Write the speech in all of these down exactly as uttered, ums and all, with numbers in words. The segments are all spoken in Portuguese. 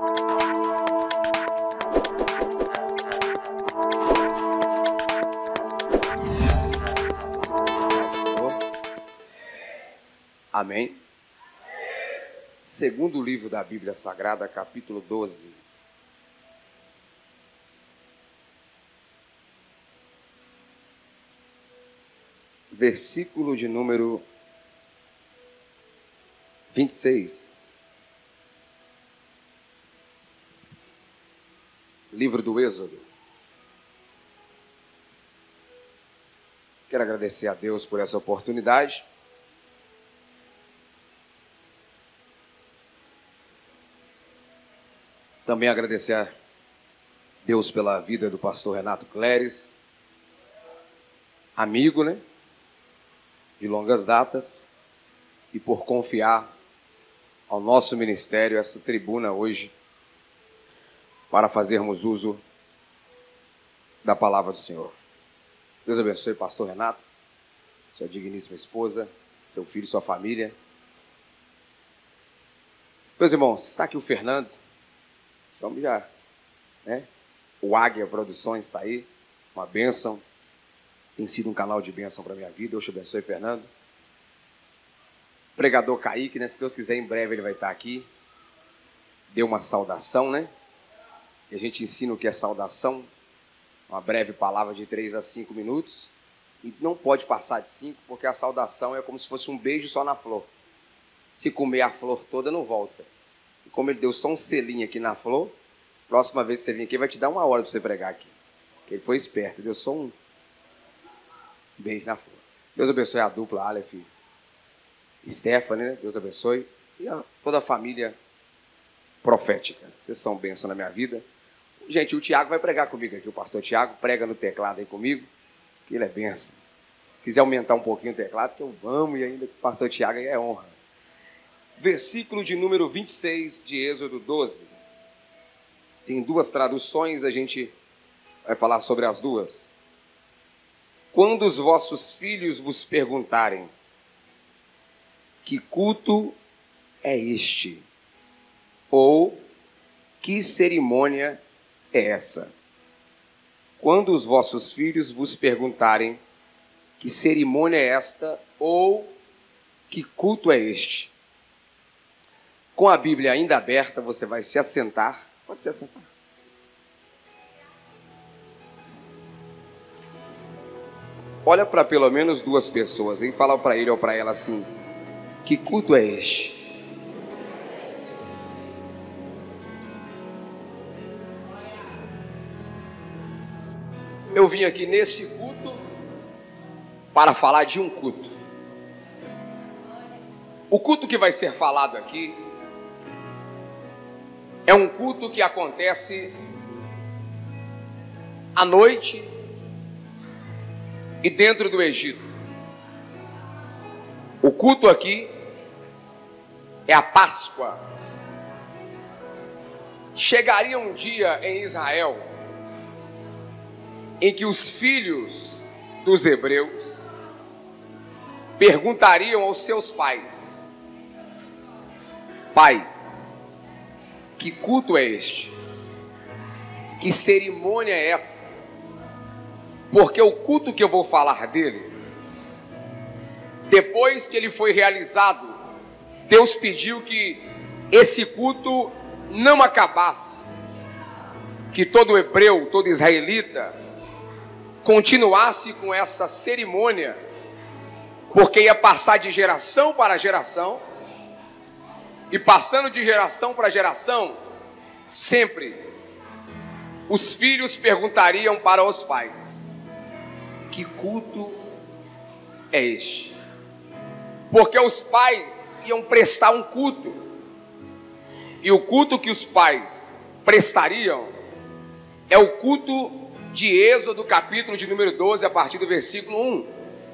Amém. Segundo livro da Bíblia Sagrada, capítulo doze. Versículo de número vinte e seis. Livro do Êxodo. Quero agradecer a Deus por essa oportunidade. Também agradecer a Deus pela vida do pastor Renato Cléris, amigo, né, de longas datas, e por confiar ao nosso ministério essa tribuna hoje para fazermos uso da palavra do Senhor. Deus abençoe pastor Renato, sua digníssima esposa, seu filho, sua família. Meus irmãos, está aqui o Fernando. Esse homem já, né? O Águia Produções está aí, uma bênção. Tem sido um canal de bênção para a minha vida. Deus te abençoe, Fernando. Pregador Kaique, né? Se Deus quiser, em breve ele vai estar aqui. Deu uma saudação, né? E a gente ensina o que é saudação. Uma breve palavra de três a cinco minutos. E não pode passar de cinco, porque a saudação é como se fosse um beijo só na flor. Se comer a flor toda, não volta. E como ele deu só um selinho aqui na flor, próxima vez que você vir aqui, vai te dar uma hora para você pregar aqui. Porque ele foi esperto, deu só um beijo na flor. Deus abençoe a dupla, Aleph e Stephanie, né? Deus abençoe. E a, toda a família profética. Vocês são bênção na minha vida. Gente, o Tiago vai pregar comigo aqui. O pastor Tiago prega no teclado aí comigo, que ele é bênção. Se quiser aumentar um pouquinho o teclado, que eu amo, e ainda com o pastor Tiago aí é honra. Versículo de número vinte e seis de Êxodo doze. Tem duas traduções, a gente vai falar sobre as duas. Quando os vossos filhos vos perguntarem: que culto é este? Ou que cerimônia é essa? Quando os vossos filhos vos perguntarem: que cerimônia é esta? Ou que culto é este? Com a Bíblia ainda aberta, você vai se assentar. Pode se assentar. Olha para pelo menos duas pessoas e fala para ele ou para ela assim: que culto é este? Eu vim aqui nesse culto para falar de um culto. O culto que vai ser falado aqui é um culto que acontece à noite e dentro do Egito. O culto aqui é a Páscoa. Chegaria um dia em Israel em que os filhos dos hebreus perguntariam aos seus pais: pai, que culto é este? Que cerimônia é essa? Porque o culto que eu vou falar dele, depois que ele foi realizado, Deus pediu que esse culto não acabasse, que todo hebreu, todo israelita continuasse com essa cerimônia, porque ia passar de geração para geração, e passando de geração para geração, sempre os filhos perguntariam para os pais: que culto é este? Porque os pais iam prestar um culto, e o culto que os pais prestariam é o culto de Êxodo, capítulo de número doze, a partir do versículo um.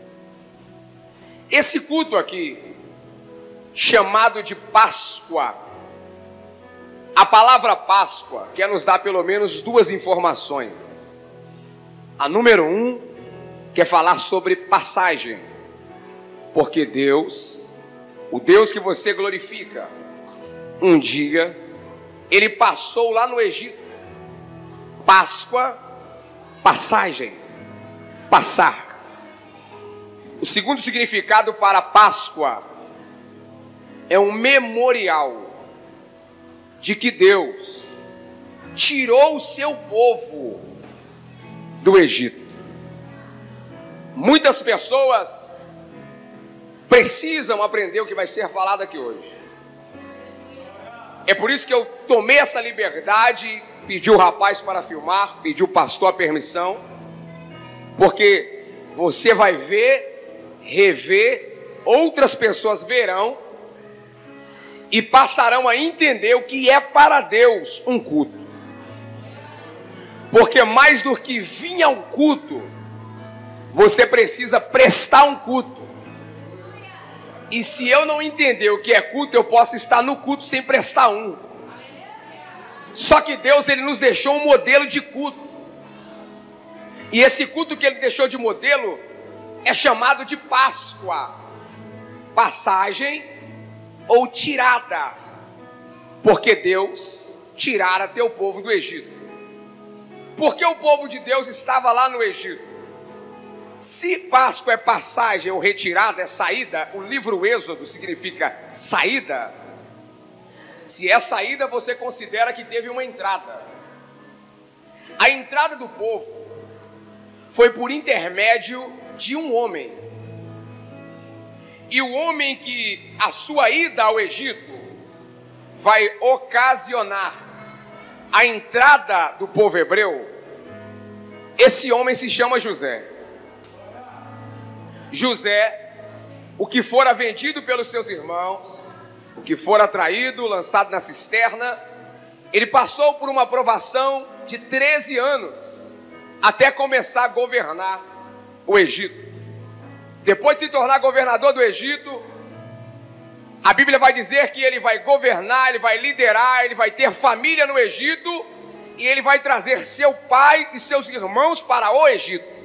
Esse culto aqui, chamado de Páscoa, a palavra Páscoa quer nos dar pelo menos duas informações. A número um quer falar sobre passagem, porque Deus, o Deus que você glorifica, um dia ele passou lá no Egito. Páscoa, passagem, passar. O segundo significado para Páscoa é um memorial de que Deus tirou o seu povo do Egito. Muitas pessoas precisam aprender o que vai ser falado aqui hoje. É por isso que eu tomei essa liberdade, pedi o rapaz para filmar, pedi o pastor a permissão, porque você vai ver, rever, outras pessoas verão e passarão a entender o que é para Deus um culto. Porque mais do que vir a um culto, você precisa prestar um culto. E se eu não entender o que é culto, eu posso estar no culto sem prestar um. Só que Deus, ele nos deixou um modelo de culto. E esse culto que ele deixou de modelo é chamado de Páscoa, passagem ou tirada, porque Deus tirara teu povo do Egito. Porque o povo de Deus estava lá no Egito. Se Páscoa é passagem ou retirada, é saída, o livro Êxodo significa saída. Se é saída, você considera que teve uma entrada. A entrada do povo foi por intermédio de um homem. E o homem que a sua ida ao Egito vai ocasionar a entrada do povo hebreu, esse homem se chama José. José, o que fora vendido pelos seus irmãos, o que fora traído, lançado na cisterna, ele passou por uma provação de treze anos, até começar a governar o Egito. Depois de se tornar governador do Egito, a Bíblia vai dizer que ele vai governar, ele vai liderar, ele vai ter família no Egito, e ele vai trazer seu pai e seus irmãos para o Egito.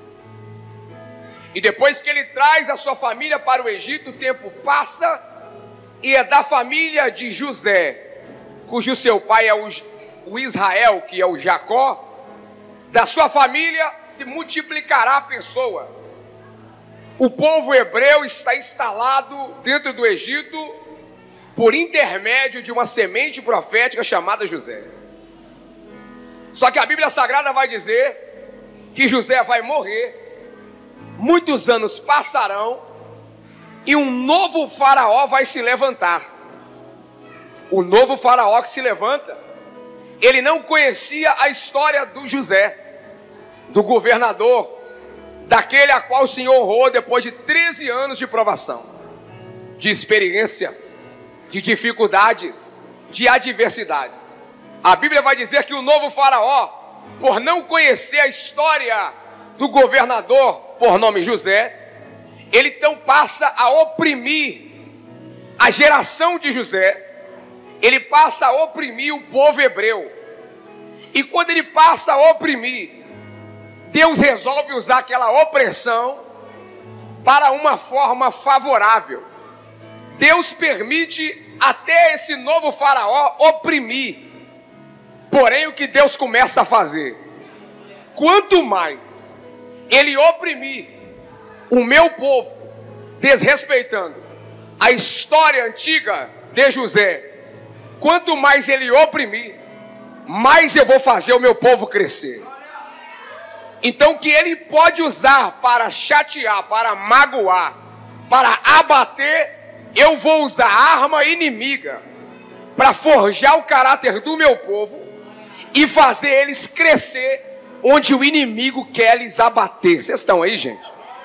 E depois que ele traz a sua família para o Egito, o tempo passa, e é da família de José, cujo seu pai é o, o Israel, que é o Jacó, da sua família se multiplicará pessoas. O povo hebreu está instalado dentro do Egito por intermédio de uma semente profética chamada José. Só que a Bíblia Sagrada vai dizer que José vai morrer, muitos anos passarão e um novo faraó vai se levantar. O novo faraó que se levanta, ele não conhecia a história do José, do governador, daquele a qual o Senhor honrou depois de treze anos de provação, de experiências, de dificuldades, de adversidades. A Bíblia vai dizer que o novo faraó, por não conhecer a história do governador por nome José, ele então passa a oprimir a geração de José, ele passa a oprimir o povo hebreu. E quando ele passa a oprimir, Deus resolve usar aquela opressão para uma forma favorável. Deus permite até esse novo faraó oprimir. Porém, o que Deus começa a fazer? Quanto mais ele oprimir o meu povo, desrespeitando a história antiga de José, quanto mais ele oprimir, mais eu vou fazer o meu povo crescer. Então, o que ele pode usar para chatear, para magoar, para abater, eu vou usar arma inimiga para forjar o caráter do meu povo e fazer eles crescer onde o inimigo quer lhes abater. Vocês estão aí, gente?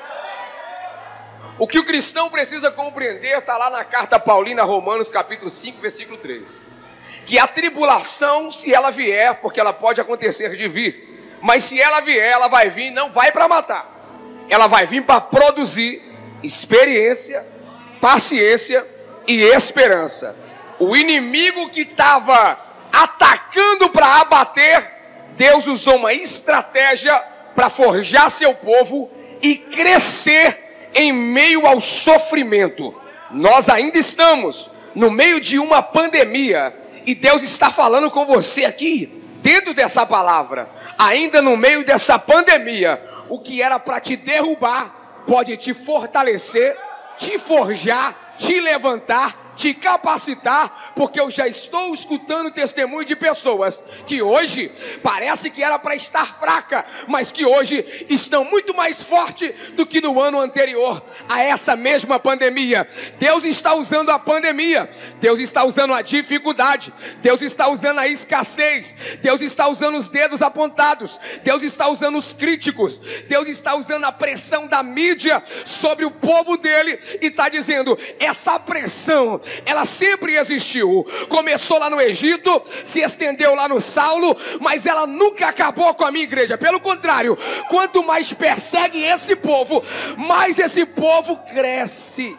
O que o cristão precisa compreender está lá na carta paulina, Romanos capítulo cinco, versículo três. Que a tribulação, se ela vier, porque ela pode acontecer de vir, mas se ela vier, ela vai vir, não vai para matar. Ela vai vir para produzir experiência, paciência e esperança. O inimigo que estava atacando para abater, Deus usou uma estratégia para forjar seu povo e crescer em meio ao sofrimento. Nós ainda estamos no meio de uma pandemia E Deus está falando com você aqui, dentro dessa palavra, ainda no meio dessa pandemia. O que era para te derrubar, pode te fortalecer, te forjar, te levantar, te capacitar, porque eu já estou escutando testemunho de pessoas que hoje parece que era para estar fraca, mas que hoje estão muito mais forte do que no ano anterior a essa mesma pandemia. Deus está usando a pandemia, Deus está usando a dificuldade, Deus está usando a escassez, Deus está usando os dedos apontados, Deus está usando os críticos, Deus está usando a pressão da mídia sobre o povo dele e está dizendo: essa pressão, ela sempre existiu, começou lá no Egito, se estendeu lá no Saulo, mas ela nunca acabou com a minha igreja. Pelo contrário, quanto mais persegue esse povo, mais esse povo cresce.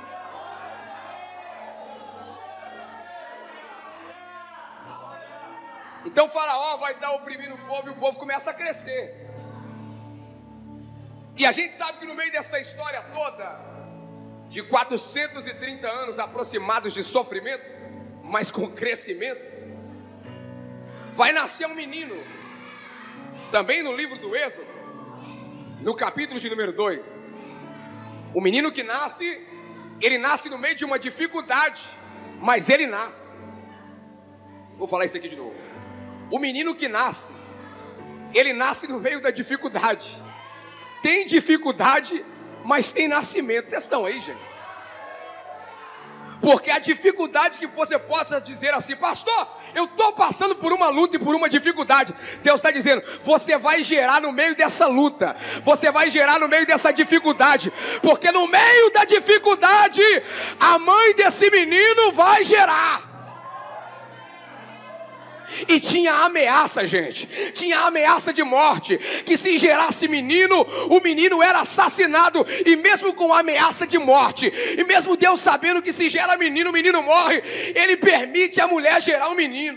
Então Faraó vai estar oprimindo o povo e o povo começa a crescer. E a gente sabe que no meio dessa história toda, de quatrocentos e trinta anos aproximados de sofrimento, mas com crescimento, vai nascer um menino, também no livro do Êxodo, no capítulo de número dois. O menino que nasce, ele nasce no meio de uma dificuldade, mas ele nasce. Vou falar isso aqui de novo. O menino que nasce, ele nasce no meio da dificuldade. Tem dificuldade, mas tem nascimento. Vocês estão aí, gente? Porque a dificuldade que você possa dizer assim: pastor, eu estou passando por uma luta e por uma dificuldade. Deus está dizendo: você vai gerar no meio dessa luta, você vai gerar no meio dessa dificuldade, porque no meio da dificuldade, a mãe desse menino vai gerar. E tinha ameaça, gente, tinha ameaça de morte, que se gerasse menino, o menino era assassinado. E mesmo com ameaça de morte, e mesmo Deus sabendo que se gera menino, o menino morre, Ele permite a mulher gerar um menino.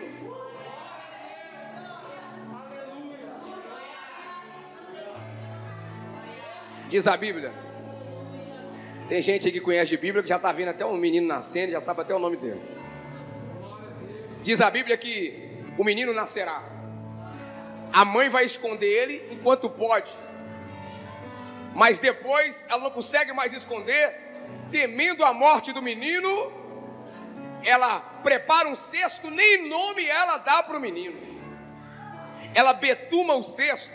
Diz a Bíblia, tem gente aí que conhece de Bíblia, que já está vendo até um menino nascendo, já sabe até o nome dele. Diz a Bíblia que o menino nascerá, a mãe vai esconder ele enquanto pode, mas depois ela não consegue mais esconder, temendo a morte do menino, ela prepara um cesto, nem nome ela dá para o menino, ela betuma o cesto.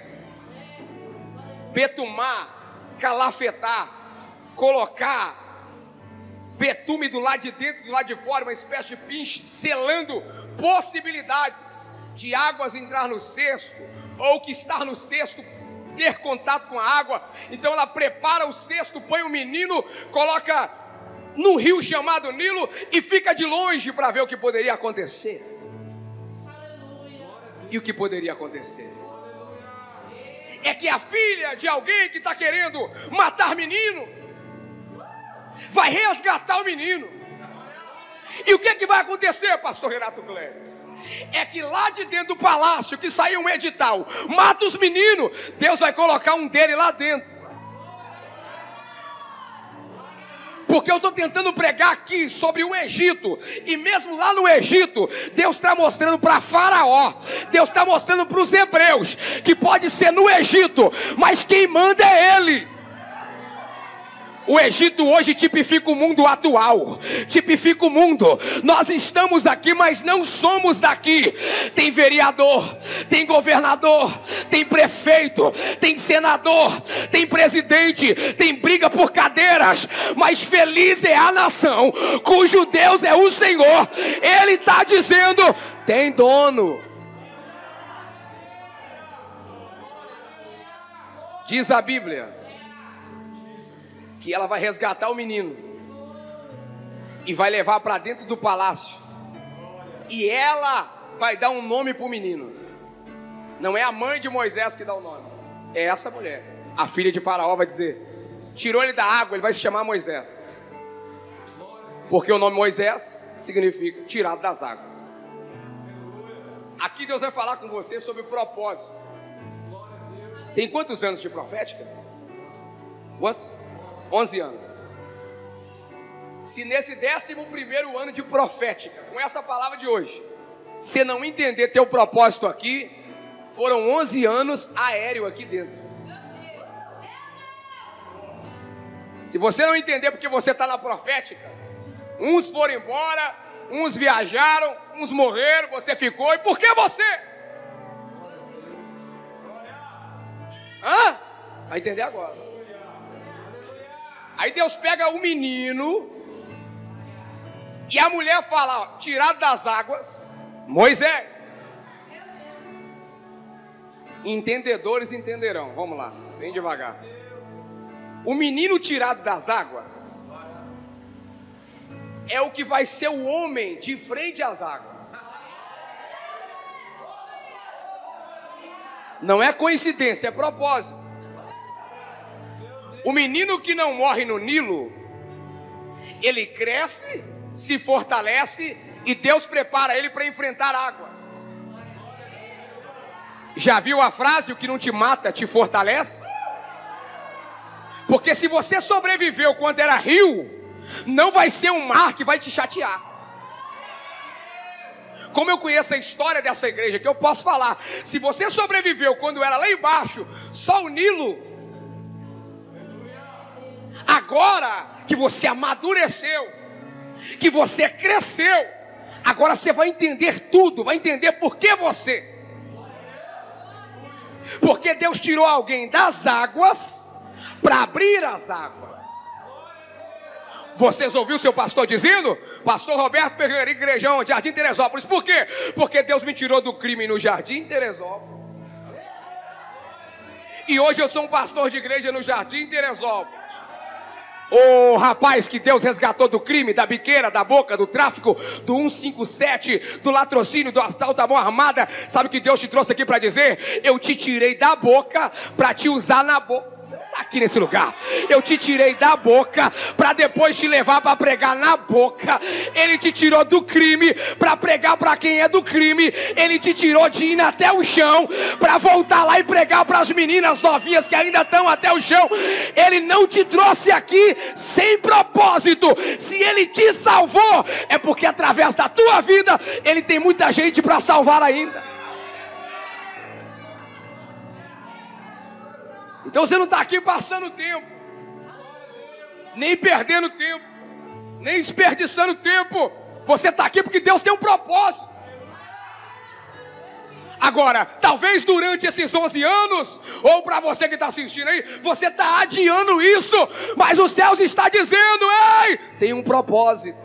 Betumar, calafetar, colocar betume do lado de dentro e do lado de fora, uma espécie de pinche, selando possibilidades de águas entrar no cesto, ou que estar no cesto ter contato com a água. Então ela prepara o cesto, põe o menino, coloca num rio chamado Nilo e fica de longe para ver o que poderia acontecer. E o que poderia acontecer é que a filha de alguém que está querendo matar menino vai resgatar o menino. E o que, que vai acontecer, pastor Renato Cleves? É que lá de dentro do palácio, que saiu um edital, mata os meninos, Deus vai colocar um dele lá dentro. Porque eu estou tentando pregar aqui sobre o Egito, e mesmo lá no Egito, Deus está mostrando para Faraó, Deus está mostrando para os hebreus, que pode ser no Egito, mas quem manda é Ele. O Egito hoje tipifica o mundo atual, tipifica o mundo. Nós estamos aqui, mas não somos daqui. Tem vereador, tem governador, tem prefeito, tem senador, tem presidente, tem briga por cadeiras, mas feliz é a nação cujo Deus é o Senhor. Ele está dizendo: tem dono. Diz a Bíblia que ela vai resgatar o menino e vai levar para dentro do palácio, e ela vai dar um nome para o menino. Não é a mãe de Moisés que dá o nome, é essa mulher, a filha de Faraó. Vai dizer: tirou ele da água, ele vai se chamar Moisés, porque o nome Moisés significa tirado das águas. Aqui Deus vai falar com você sobre o propósito. Tem quantos anos de profética? Quantos? onze anos. Se nesse décimo primeiro ano de profética, com essa palavra de hoje, você não entender teu propósito aqui, foram onze anos aéreo aqui dentro. Se você não entender porque você está na profética, uns foram embora, uns viajaram, uns morreram, você ficou, e por que você? Hã? Vai entender agora. Aí Deus pega o menino e a mulher fala, ó, tirado das águas, Moisés. Entendedores entenderão. Vamos lá, bem devagar. O menino tirado das águas é o que vai ser o homem de frente às águas. Não é coincidência, é propósito. O menino que não morre no Nilo, ele cresce, se fortalece e Deus prepara ele para enfrentar águas. Já viu a frase, o que não te mata te fortalece? Porque se você sobreviveu quando era rio, não vai ser um mar que vai te chatear. Como eu conheço a história dessa igreja, que eu posso falar, se você sobreviveu quando era lá embaixo, só o Nilo, agora que você amadureceu, que você cresceu, agora você vai entender tudo, vai entender por que você. Porque Deus tirou alguém das águas para abrir as águas. Vocês ouviram seu pastor dizendo? Pastor Roberto Ferreira, igrejão, Jardim Teresópolis. Por quê? Porque Deus me tirou do crime no Jardim Teresópolis. E hoje eu sou um pastor de igreja no Jardim Teresópolis. O rapaz que Deus resgatou do crime, da biqueira, da boca, do tráfico, do cento e cinquenta e sete, do latrocínio, do assalto da mão armada. Sabe o que Deus te trouxe aqui para dizer? Eu te tirei da boca para te usar na boca. Você não está aqui nesse lugar. Eu te tirei da boca para depois te levar para pregar na boca. Ele te tirou do crime para pregar para quem é do crime. Ele te tirou de ir até o chão para voltar lá e pregar para as meninas novinhas que ainda estão até o chão. Ele não te trouxe aqui sem propósito. Se ele te salvou, é porque através da tua vida ele tem muita gente para salvar ainda. Então você não está aqui passando tempo, nem perdendo tempo, nem desperdiçando tempo. Você está aqui porque Deus tem um propósito. Agora, talvez durante esses onze anos, ou para você que está assistindo aí, você está adiando isso, mas o céu está dizendo, ei, tem um propósito.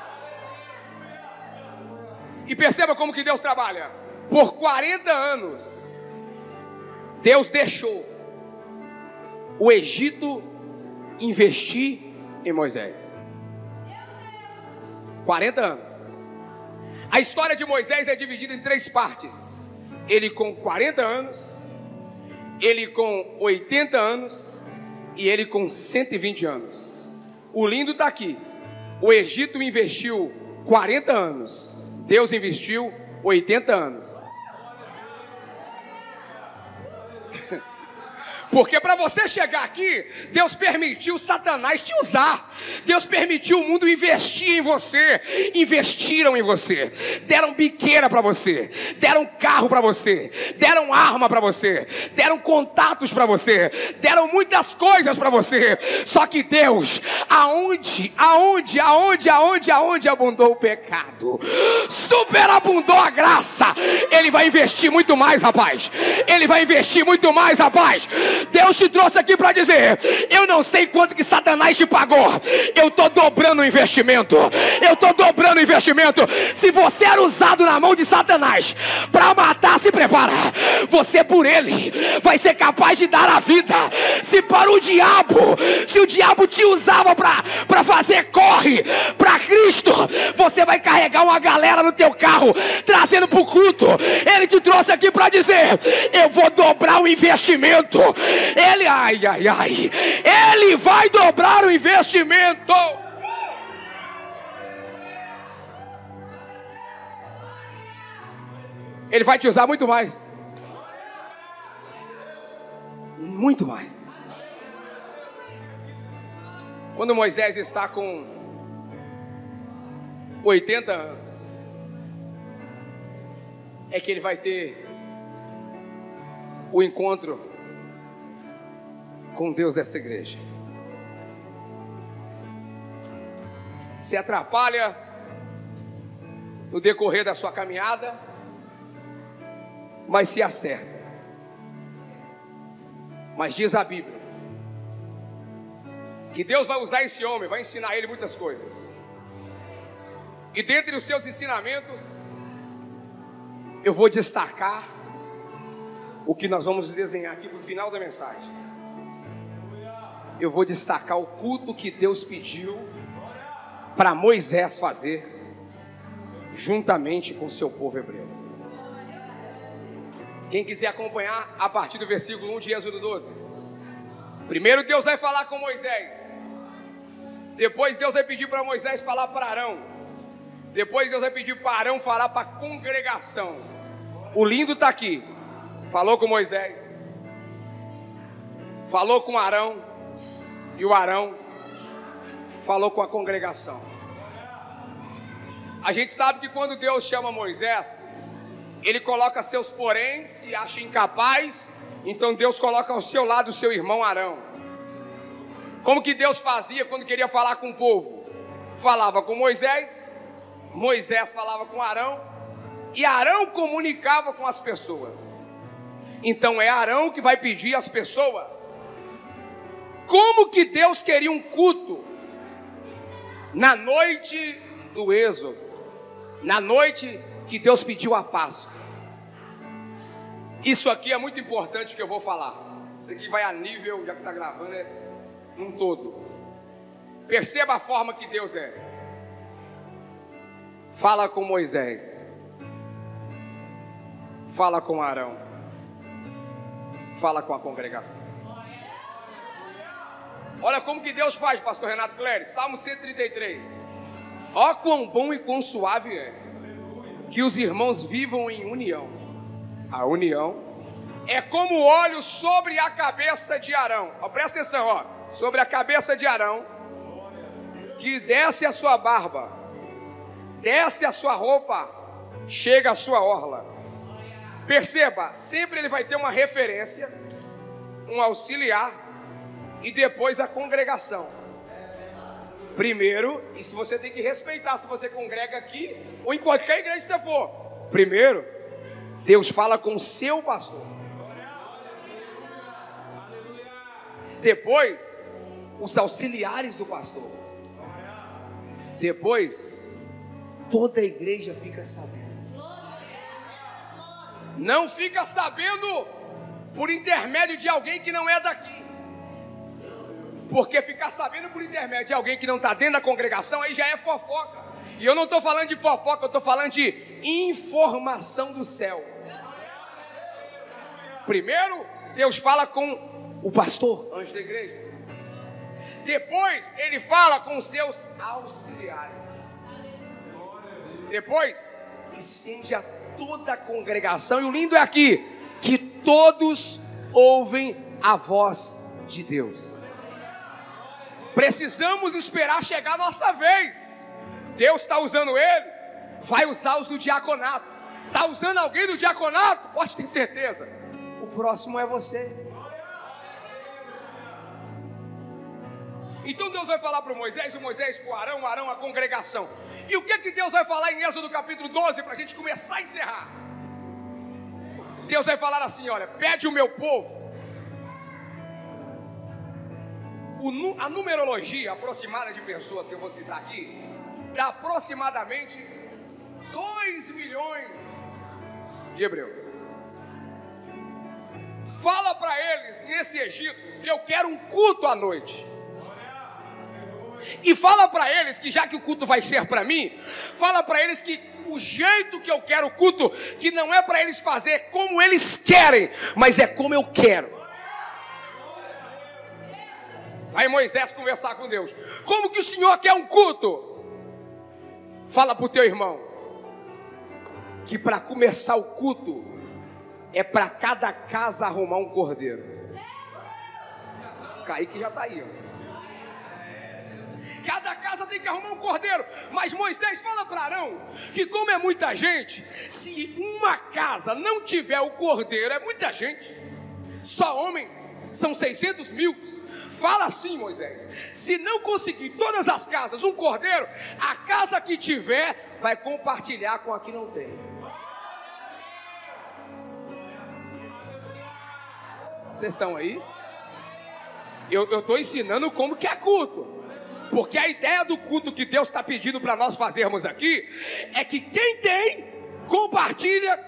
E perceba como que Deus trabalha. Por quarenta anos, Deus deixou o Egito investir em Moisés. quarenta anos. A história de Moisés é dividida em três partes. Ele com quarenta anos, ele com oitenta anos e ele com cento e vinte anos. O lindo está aqui. O Egito investiu quarenta anos. Deus investiu oitenta anos. Porque para você chegar aqui, Deus permitiu Satanás te usar. Deus permitiu o mundo investir em você. Investiram em você. Deram biqueira para você. Deram carro para você. Deram arma para você. Deram contatos para você. Deram muitas coisas para você. Só que Deus, aonde, aonde, aonde, aonde, aonde abundou o pecado, superabundou a graça. Ele vai investir muito mais, rapaz. Ele vai investir muito mais, rapaz. Deus te trouxe aqui para dizer, eu não sei quanto que Satanás te pagou, eu estou dobrando o investimento, eu estou dobrando o investimento. Se você era usado na mão de Satanás para matar, se prepara, você por ele vai ser capaz de dar a vida. Se para o diabo, se o diabo te usava para fazer corre para Cristo, você vai carregar uma galera no teu carro, trazendo para o culto. Ele te trouxe aqui para dizer, eu vou dobrar o investimento. Ele, ai, ai, ai, ele vai dobrar o investimento. Ele vai te usar muito mais. Muito mais. Quando Moisés está com oitenta anos, é que ele vai ter o encontro com Deus dessa igreja. Se atrapalha no decorrer da sua caminhada, mas se acerta. Mas diz a Bíblia que Deus vai usar esse homem, vai ensinar ele muitas coisas. E dentre os seus ensinamentos, eu vou destacar o que nós vamos desenhar aqui para o final da mensagem. Eu vou destacar o culto que Deus pediu para Moisés fazer, juntamente com o seu povo hebreu. Quem quiser acompanhar, a partir do versículo um de Êxodo doze. Primeiro Deus vai falar com Moisés. Depois Deus vai pedir para Moisés falar para Arão. Depois Deus vai pedir para Arão falar para a congregação. O lindo está aqui. Falou com Moisés, falou com Arão, e o Arão falou com a congregação. A gente sabe que quando Deus chama Moisés, ele coloca seus poréns, se acha incapaz, então Deus coloca ao seu lado o seu irmão Arão. Como que Deus fazia quando queria falar com o povo? Falava com Moisés, Moisés falava com Arão, e Arão comunicava com as pessoas. Então é Arão que vai pedir às pessoas. Como que Deus queria um culto na noite do Êxodo, na noite que Deus pediu a Páscoa? Isso aqui é muito importante que eu vou falar. Isso aqui vai a nível, já que está gravando, é um todo. Perceba a forma que Deus é. Fala com Moisés, fala com Arão, fala com a congregação. Olha como que Deus faz, pastor Renato Cléris. Salmo cento e trinta e três. Ó quão bom e quão suave é que os irmãos vivam em união. A união é como óleo sobre a cabeça de Arão. Ó, presta atenção, ó. Sobre a cabeça de Arão, que desce a sua barba, desce a sua roupa, chega a sua orla. Perceba, sempre ele vai ter uma referência, um auxiliar, e depois a congregação. Primeiro, isso você tem que respeitar se você congrega aqui, ou em qualquer igreja que você for. Primeiro, Deus fala com o seu pastor. Depois, os auxiliares do pastor. Depois, toda a igreja fica sabendo. Não fica sabendo por intermédio de alguém que não é daqui. Porque ficar sabendo por intermédio de alguém que não está dentro da congregação, aí já é fofoca. E eu não estou falando de fofoca, eu estou falando de informação do céu. Primeiro, Deus fala com o pastor, anjo da igreja. Depois, ele fala com os seus auxiliares. Depois, estende a toda a congregação. E o lindo é aqui, que todos ouvem a voz de Deus. Precisamos esperar chegar a nossa vez. Deus está usando ele, vai usar os do diaconato. Está usando alguém do diaconato? Pode ter certeza. O próximo é você. Então Deus vai falar para o Moisés, o Moisés para o Arão, o Arão a congregação. E o que que Deus vai falar em Êxodo capítulo doze, para a gente começar a encerrar? Deus vai falar assim, olha, pede o meu povo. O, a numerologia aproximada de pessoas que eu vou citar aqui, dá aproximadamente dois milhões de hebreus. Fala para eles, nesse Egito, que eu quero um culto à noite. E fala para eles que já que o culto vai ser para mim, fala para eles que o jeito que eu quero o culto, que não é para eles fazer como eles querem, mas é como eu quero. Vai Moisés conversar com Deus. Como que o Senhor quer um culto? Fala para o teu irmão que para começar o culto é para cada casa arrumar um cordeiro. Kaique já está aí, ó. Cada casa tem que arrumar um cordeiro. Mas Moisés fala para Arão que como é muita gente, se uma casa não tiver o cordeiro, é muita gente, só homens, são seiscentos mil. Fala assim, Moisés: se não conseguir todas as casas um cordeiro, a casa que tiver vai compartilhar com a que não tem. Vocês estão aí? Eu estou ensinando como que é culto. Porque a ideia do culto que Deus está pedindo para nós fazermos aqui é que quem tem, compartilha.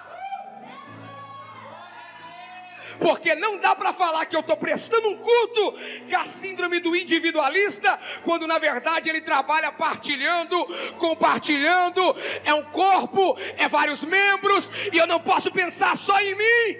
Porque não dá para falar que eu estou prestando um culto com a síndrome do individualista, quando na verdade ele trabalha partilhando, compartilhando. É um corpo, é vários membros, e eu não posso pensar só em mim.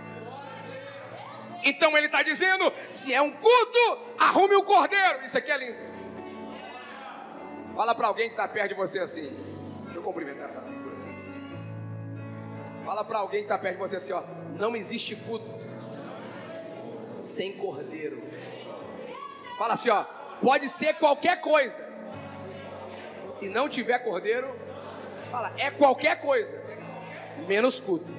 Então ele está dizendo: se é um culto, arrume um cordeiro. Isso aqui é lindo. Fala para alguém que está perto de você assim. Deixa eu cumprimentar essa figura. Fala para alguém que está perto de você assim, ó: não existe culto sem cordeiro. Fala assim, ó: pode ser qualquer coisa, se não tiver cordeiro, fala, é qualquer coisa, menos culto.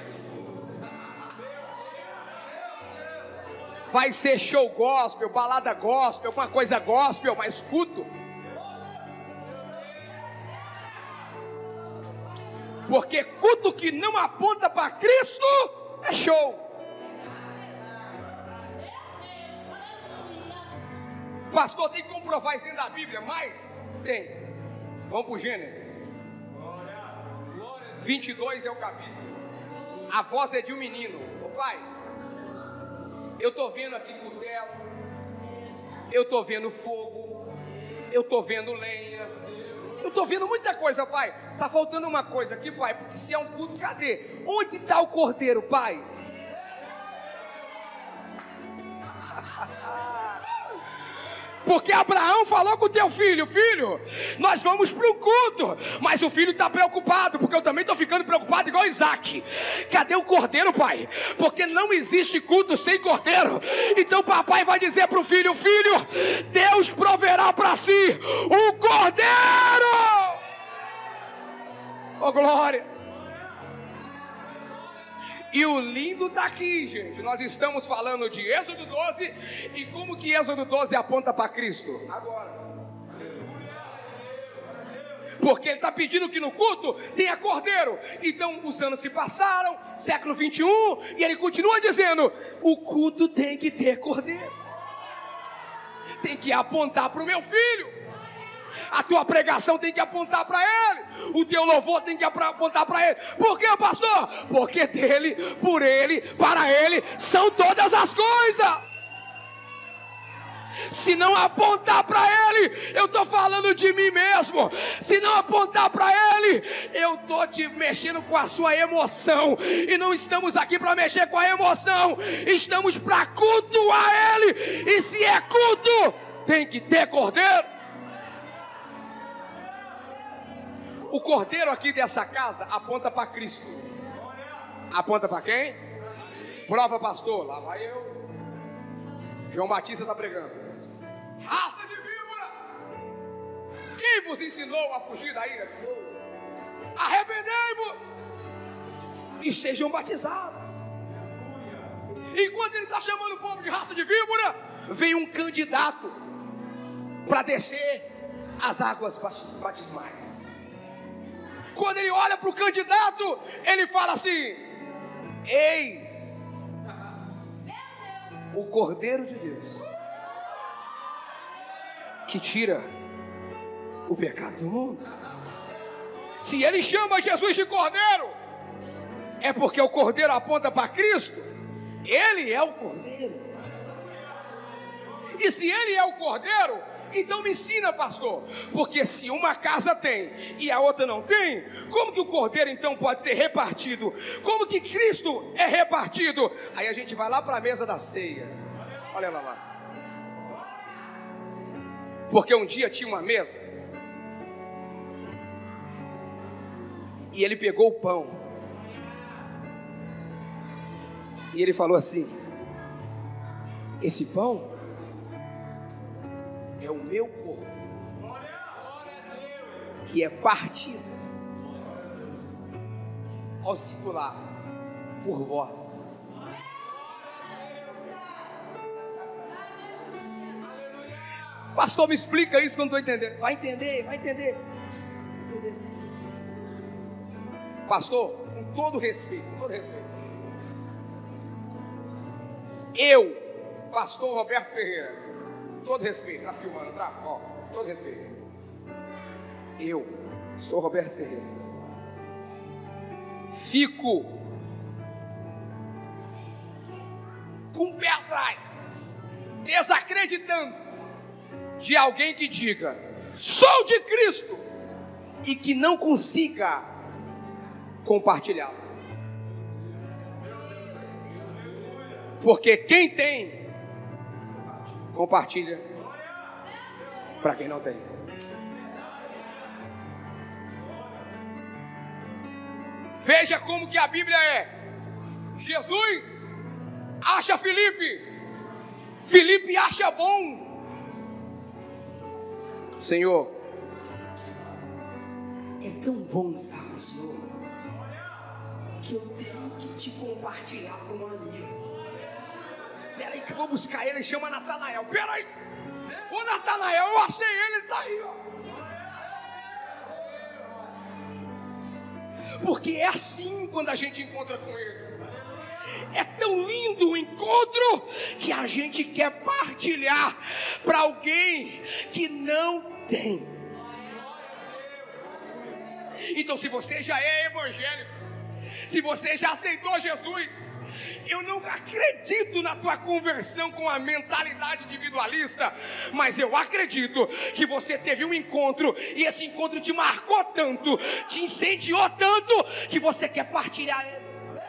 Vai ser show gospel, balada gospel, alguma coisa gospel, mas culto. Porque culto que não aponta para Cristo é show. Pastor, tem como provar isso dentro da Bíblia? Mas tem. Vamos para o Gênesis vinte e dois é o capítulo. A voz é de um menino. Ô pai, eu estou vendo aqui cutelo, eu estou vendo fogo, eu estou vendo lenha, eu estou vendo muita coisa, pai. Está faltando uma coisa aqui, pai, porque se é um culto, cadê? Onde está o cordeiro, pai? Porque Abraão falou com o teu filho: filho, nós vamos para o culto. Mas o filho está preocupado, porque eu também estou ficando preocupado igual Isaac. Cadê o cordeiro, pai? Porque não existe culto sem cordeiro. Então papai vai dizer para o filho: filho, Deus proverá para si um cordeiro. Oh glória. E o lindo está aqui, gente. Nós estamos falando de Êxodo doze. E como que Êxodo doze aponta para Cristo? Agora. Porque ele está pedindo que no culto tenha cordeiro. Então os anos se passaram, século vinte e um, e ele continua dizendo: o culto tem que ter cordeiro. Tem que apontar para o meu filho. A tua pregação tem que apontar para ele. O teu louvor tem que apontar para ele. Por quê, pastor? Porque dele, por ele, para ele são todas as coisas. Se não apontar para ele, eu estou falando de mim mesmo. Se não apontar para ele, eu estou te mexendo com a sua emoção. E não estamos aqui para mexer com a emoção. Estamos para cultuar ele. E se é culto, tem que ter cordeiro. O cordeiro aqui dessa casa aponta para Cristo. Aponta para quem? Prova, pastor. Lá vai eu. João Batista está pregando. Raça de víbora! Quem vos ensinou a fugir da ira? Arrependei-vos e sejam batizados. Enquanto ele está chamando o povo de raça de víbora, vem um candidato para descer as águas batismais. Quando ele olha para o candidato, ele fala assim: eis o Cordeiro de Deus que tira o pecado do mundo. Se ele chama Jesus de Cordeiro, é porque o Cordeiro aponta para Cristo. Ele é o Cordeiro. E se ele é o Cordeiro, então me ensina, pastor. Porque se uma casa tem e a outra não tem, como que o cordeiro então pode ser repartido? Como que Cristo é repartido? Aí a gente vai lá para a mesa da ceia. Olha lá lá. Porque um dia tinha uma mesa e ele pegou o pão e ele falou assim: esse pão é o meu meu corpo, que é partido ao singular por vós. Pastor, me explica isso que eu não estou entendendo. Vai entender, vai entender. Vai entender. Pastor, com todo respeito, com todo respeito. Eu, pastor Roberto Ferreira, com todo respeito, tá filmando, tá? Ó, com todo respeito. Eu, sou Roberto Ferreira. Fico com o pé atrás, desacreditando de alguém que diga, sou de Cristo, e que não consiga compartilhar. Porque quem tem, compartilha para quem não tem. Veja como que a Bíblia é. Jesus acha Filipe, Filipe acha bom. Senhor, é tão bom estar com o Senhor, que eu tenho que te compartilhar com um amigo. Peraí que eu vou buscar ele, chama Natanael. Peraí, o Natanael, eu achei ele, ele tá aí, ó. Porque é assim quando a gente encontra com ele. É tão lindo o encontro que a gente quer partilhar para alguém que não tem. Então, se você já é evangélico, se você já aceitou Jesus, eu não acredito na tua conversão com a mentalidade individualista, mas eu acredito que você teve um encontro e esse encontro te marcou tanto, te incendiou tanto, que você quer partilhar ele.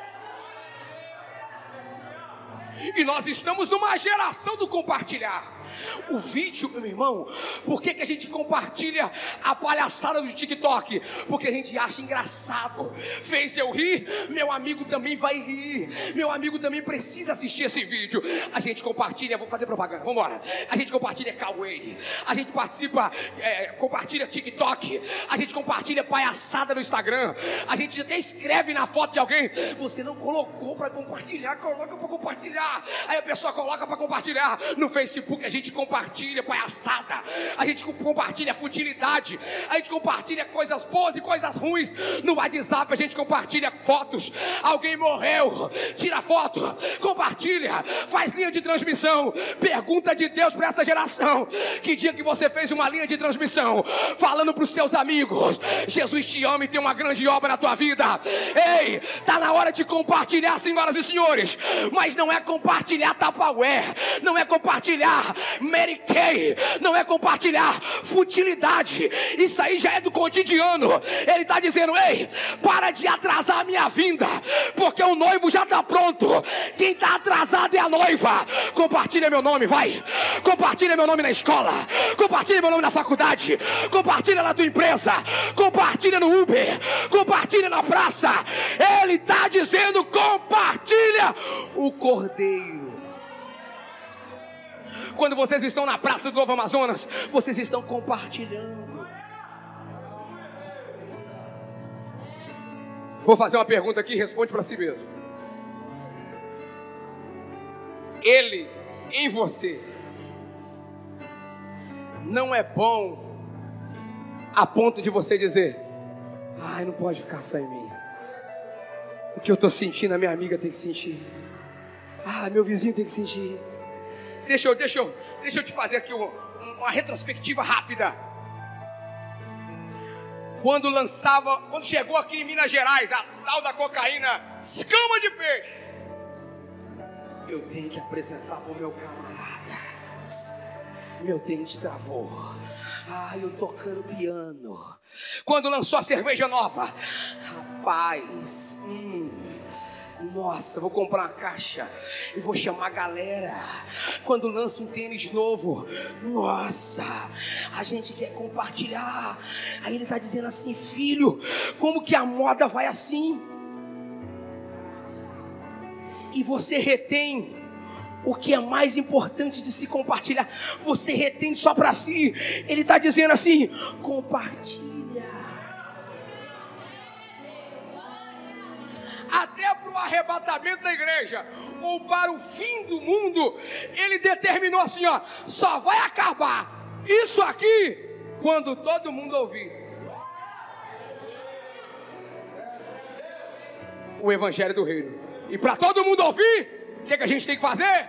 E nós estamos numa geração do compartilhar. O vídeo, meu irmão, por que que a gente compartilha a palhaçada do TikTok? Porque a gente acha engraçado. Fez eu rir, meu amigo também vai rir. Meu amigo também precisa assistir esse vídeo. A gente compartilha, vou fazer propaganda, vamos embora. A gente compartilha Kawaii. A gente participa, é, compartilha TikTok. A gente compartilha palhaçada no Instagram. A gente até escreve na foto de alguém, você não colocou para compartilhar, coloca para compartilhar. Aí a pessoa coloca para compartilhar no Facebook. A gente compartilha palhaçada, a gente compartilha futilidade, a gente compartilha coisas boas e coisas ruins. No WhatsApp a gente compartilha fotos. Alguém morreu, tira foto, compartilha, faz linha de transmissão. Pergunta de Deus para essa geração: que dia que você fez uma linha de transmissão falando para os seus amigos, Jesus te ama e tem uma grande obra na tua vida? Ei, tá na hora de compartilhar, senhoras e senhores. Mas não é compartilhar Tupperware, não é compartilhar Mary Kay, não é compartilhar futilidade. Isso aí já é do cotidiano. Ele está dizendo: ei, para de atrasar a minha vinda, porque o noivo já está pronto. Quem está atrasado é a noiva. Compartilha meu nome, vai. Compartilha meu nome na escola, compartilha meu nome na faculdade, compartilha na tua empresa, compartilha no Uber, compartilha na praça. Ele está dizendo: compartilha o Cordeiro. Quando vocês estão na Praça do Novo Amazonas, vocês estão compartilhando. Vou fazer uma pergunta aqui, responde para si mesmo. Ele em você não é bom a ponto de você dizer: ai, não pode ficar só em mim. O que eu estou sentindo, a minha amiga tem que sentir. Ah, meu vizinho tem que sentir. Deixa eu, deixa eu, deixa eu te fazer aqui uma, uma retrospectiva rápida. Quando lançava, quando chegou aqui em Minas Gerais, a tal da cocaína, escama de peixe, eu tenho que apresentar para o meu camarada. Meu dente travou. Ah, eu tocando piano. Quando lançou a cerveja nova, rapaz, hum, nossa, vou comprar uma caixa e vou chamar a galera. Quando lança um tênis novo, nossa, a gente quer compartilhar. Aí ele está dizendo assim: filho, como que a moda vai assim? E você retém o que é mais importante de se compartilhar, você retém só para si. Ele está dizendo assim: compartilha. Até para o arrebatamento da igreja, ou para o fim do mundo, ele determinou assim, ó, só vai acabar isso aqui quando todo mundo ouvir o evangelho do reino. E para todo mundo ouvir, o que, que a gente tem que fazer?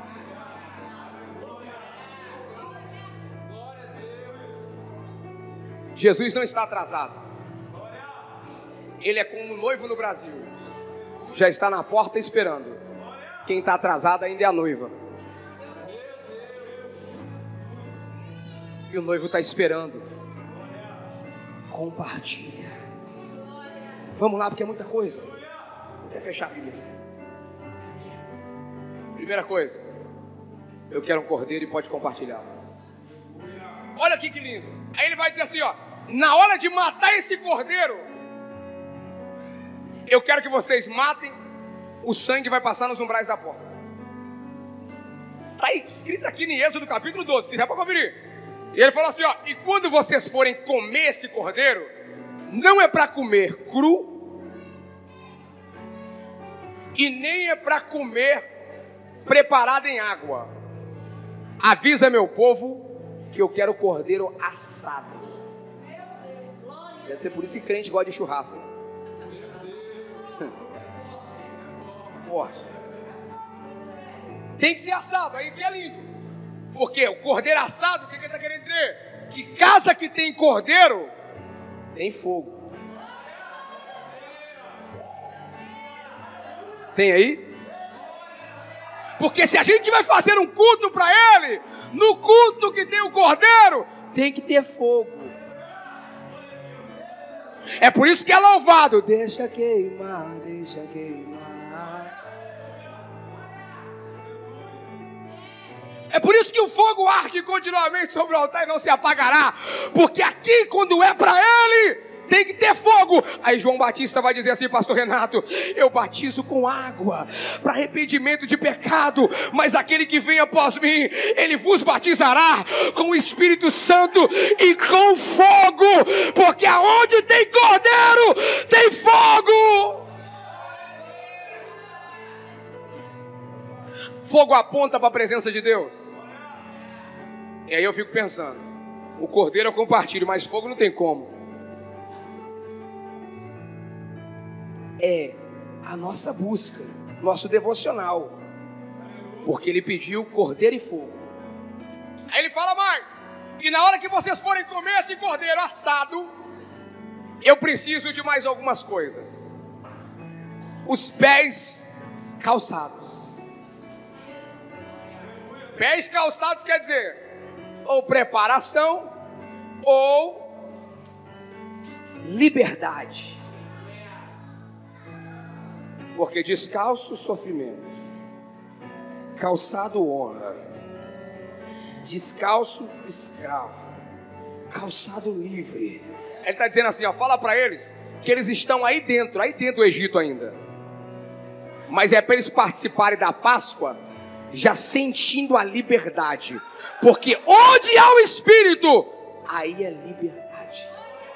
Jesus não está atrasado. Ele é como um noivo no Brasil. Já está na porta esperando. Quem está atrasado ainda é a noiva. E o noivo está esperando. Compartilha. Vamos lá, porque é muita coisa. Vou até fechar a Bíblia. Primeira coisa, eu quero um cordeiro e pode compartilhar. Olha aqui que lindo. Aí ele vai dizer assim, ó, na hora de matar esse cordeiro, eu quero que vocês matem, o sangue vai passar nos umbrais da porta. Está escrito aqui em Êxodo capítulo doze, se quiser para conferir. E ele falou assim, ó, e quando vocês forem comer esse cordeiro, não é para comer cru, e nem é para comer preparado em água. Avisa meu povo que eu quero cordeiro assado. Deve ser por isso que crente gosta de churrasco. Forte. Tem que ser assado, aí que é lindo. Porque o cordeiro assado, o que ele está querendo dizer? Que casa que tem cordeiro, tem fogo. Tem aí? Porque se a gente vai fazer um culto para ele, no culto que tem o cordeiro, tem que ter fogo. É por isso que é louvado. Deixa queimar, deixa queimar. É por isso que o fogo arde continuamente sobre o altar e não se apagará. Porque aqui, quando é para ele, tem que ter fogo. Aí João Batista vai dizer assim, pastor Renato, eu batizo com água para arrependimento de pecado, mas aquele que vem após mim, ele vos batizará com o Espírito Santo e com fogo, porque aonde tem cordeiro, tem fogo. Fogo aponta para a presença de Deus. E aí eu fico pensando, o cordeiro eu compartilho, mas fogo não tem como. É a nossa busca, nosso devocional, porque ele pediu cordeiro e fogo. Aí ele fala mais, e na hora que vocês forem comer esse cordeiro assado, eu preciso de mais algumas coisas. Os pés calçados. Pés calçados quer dizer ou preparação ou liberdade. Porque descalço, sofrimento. Calçado, honra. Descalço, escravo. Calçado, livre. Ele está dizendo assim, ó, fala para eles que eles estão aí dentro, aí dentro do Egito ainda. Mas é para eles participarem da Páscoa, já sentindo a liberdade. Porque onde há o Espírito, aí é liberdade.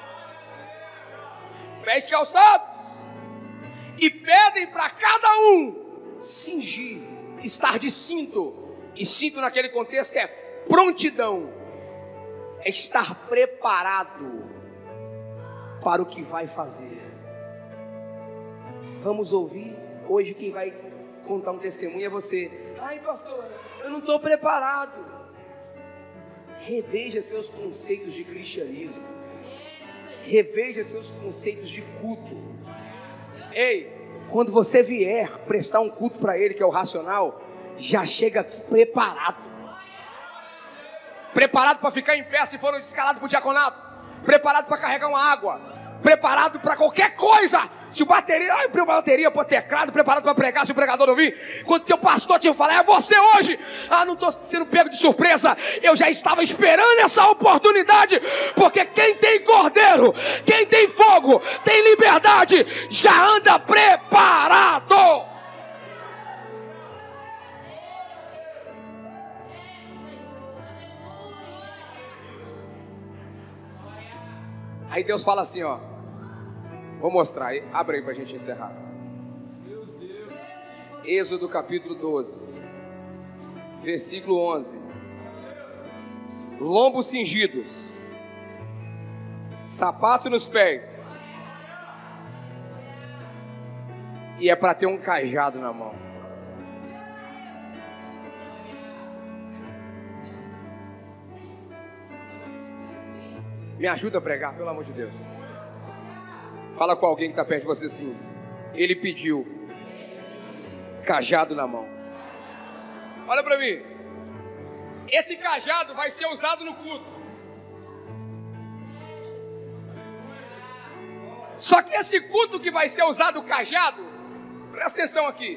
Pés calçados. E pedem para cada um cingir, estar de cinto. E cinto naquele contexto é prontidão. É estar preparado para o que vai fazer. Vamos ouvir. Hoje quem vai contar um testemunho é você. Ai, pastor, eu não estou preparado. Reveja seus conceitos de cristianismo. Reveja seus conceitos de culto. Ei, quando você vier prestar um culto para ele, que é o racional, já chega aqui preparado. Preparado para ficar em pé se for escalado para o diaconato. Preparado para carregar uma água. Preparado para qualquer coisa. Se o bateria, ai, bateria para teclado, preparado para pregar, se o pregador não vir. Quando teu pastor te falar, é você hoje. Ah, não estou sendo pego de surpresa. Eu já estava esperando essa oportunidade. Porque quem tem cordeiro, quem tem fogo, tem liberdade, já anda preparado. Aí Deus fala assim, ó. Vou mostrar aí. Abre aí pra gente encerrar. Êxodo capítulo doze. Versículo onze. Lombos cingidos. Sapato nos pés. E é para ter um cajado na mão. Me ajuda a pregar, pelo amor de Deus. Fala com alguém que está perto de você assim. Ele pediu cajado na mão. Olha para mim. Esse cajado vai ser usado no culto. Só que esse culto que vai ser usado o cajado, presta atenção aqui,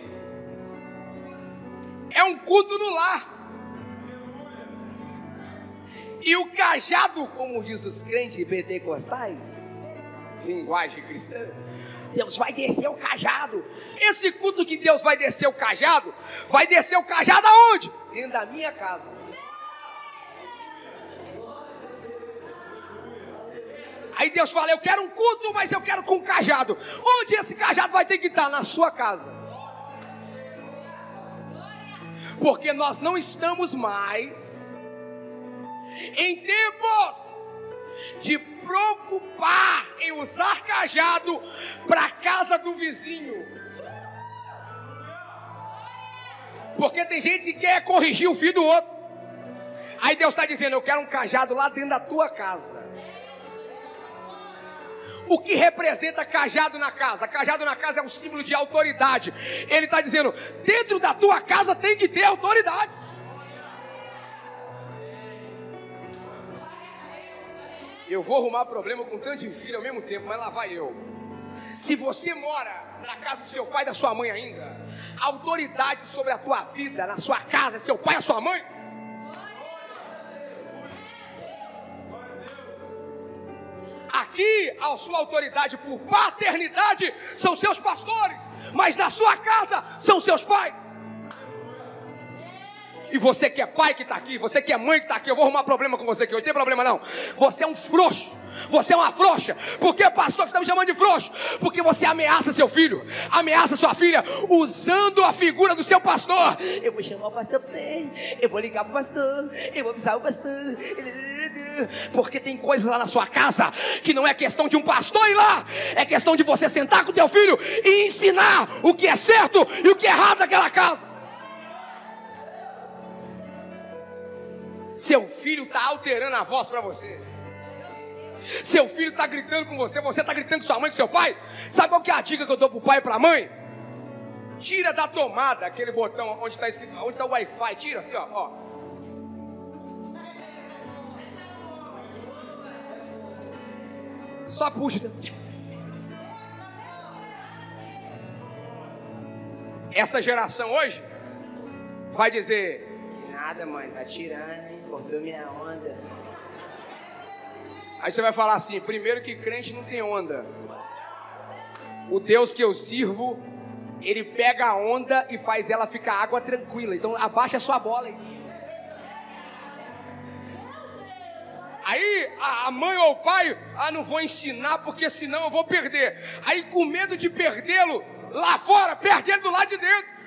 é um culto no lar. E o cajado, como diz os crentes pentecostais, linguagem cristã, Deus vai descer o cajado. Esse culto que Deus vai descer o cajado, vai descer o cajado aonde? Dentro da minha casa. Aí Deus fala, eu quero um culto, mas eu quero com cajado. Onde esse cajado vai ter que estar? Na sua casa. Porque nós não estamos mais em tempos de preocupar em usar cajado para a casa do vizinho. Porque tem gente que quer corrigir o filho do outro. Aí Deus está dizendo, eu quero um cajado lá dentro da tua casa. O que representa cajado na casa? Cajado na casa é um símbolo de autoridade. Ele está dizendo, dentro da tua casa tem que ter autoridade. Eu vou arrumar problema com tanto de filho ao mesmo tempo, mas lá vai eu. Se você mora na casa do seu pai e da sua mãe ainda, a autoridade sobre a tua vida, na sua casa, é seu pai e a sua mãe? Aqui, a sua autoridade por paternidade são seus pastores, mas na sua casa são seus pais. E você que é pai que está aqui, você que é mãe que está aqui, eu vou arrumar problema com você aqui, não tem problema não. Você é um frouxo, você é uma frouxa. Por que, pastor, que você está me chamando de frouxo? Porque você ameaça seu filho, ameaça sua filha, usando a figura do seu pastor. Eu vou chamar o pastor para você, eu vou ligar para o pastor, eu vou avisar o pastor. Porque tem coisas lá na sua casa que não é questão de um pastor ir lá, é questão de você sentar com o teu filho e ensinar o que é certo e o que é errado naquela casa. Seu filho está alterando a voz para você. Seu filho está gritando com você, você está gritando com sua mãe, com seu pai. Sabe qual que é a dica que eu dou para o pai e para a mãe? Tira da tomada aquele botão onde está escrito, onde está o Wi-Fi, tira assim, ó, ó. Só puxa. Essa geração hoje vai dizer, nada, mãe, tá tirando, hein? Cortou minha onda. Aí você vai falar assim, primeiro que crente não tem onda. O Deus que eu sirvo, ele pega a onda e faz ela ficar água tranquila. Então abaixa a sua bola aí. Aí a mãe ou o pai, ah, não vou ensinar porque senão eu vou perder. Aí com medo de perdê-lo lá fora, perde ele do lado de dentro.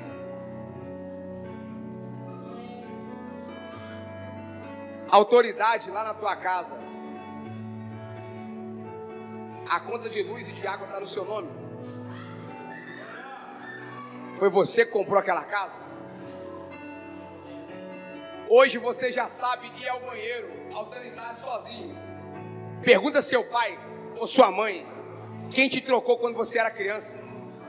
Autoridade lá na tua casa. A conta de luz e de água está no seu nome. Foi você que comprou aquela casa. Hoje você já sabe ir ao banheiro, ao sanitário sozinho. Pergunta seu pai ou sua mãe, quem te trocou quando você era criança?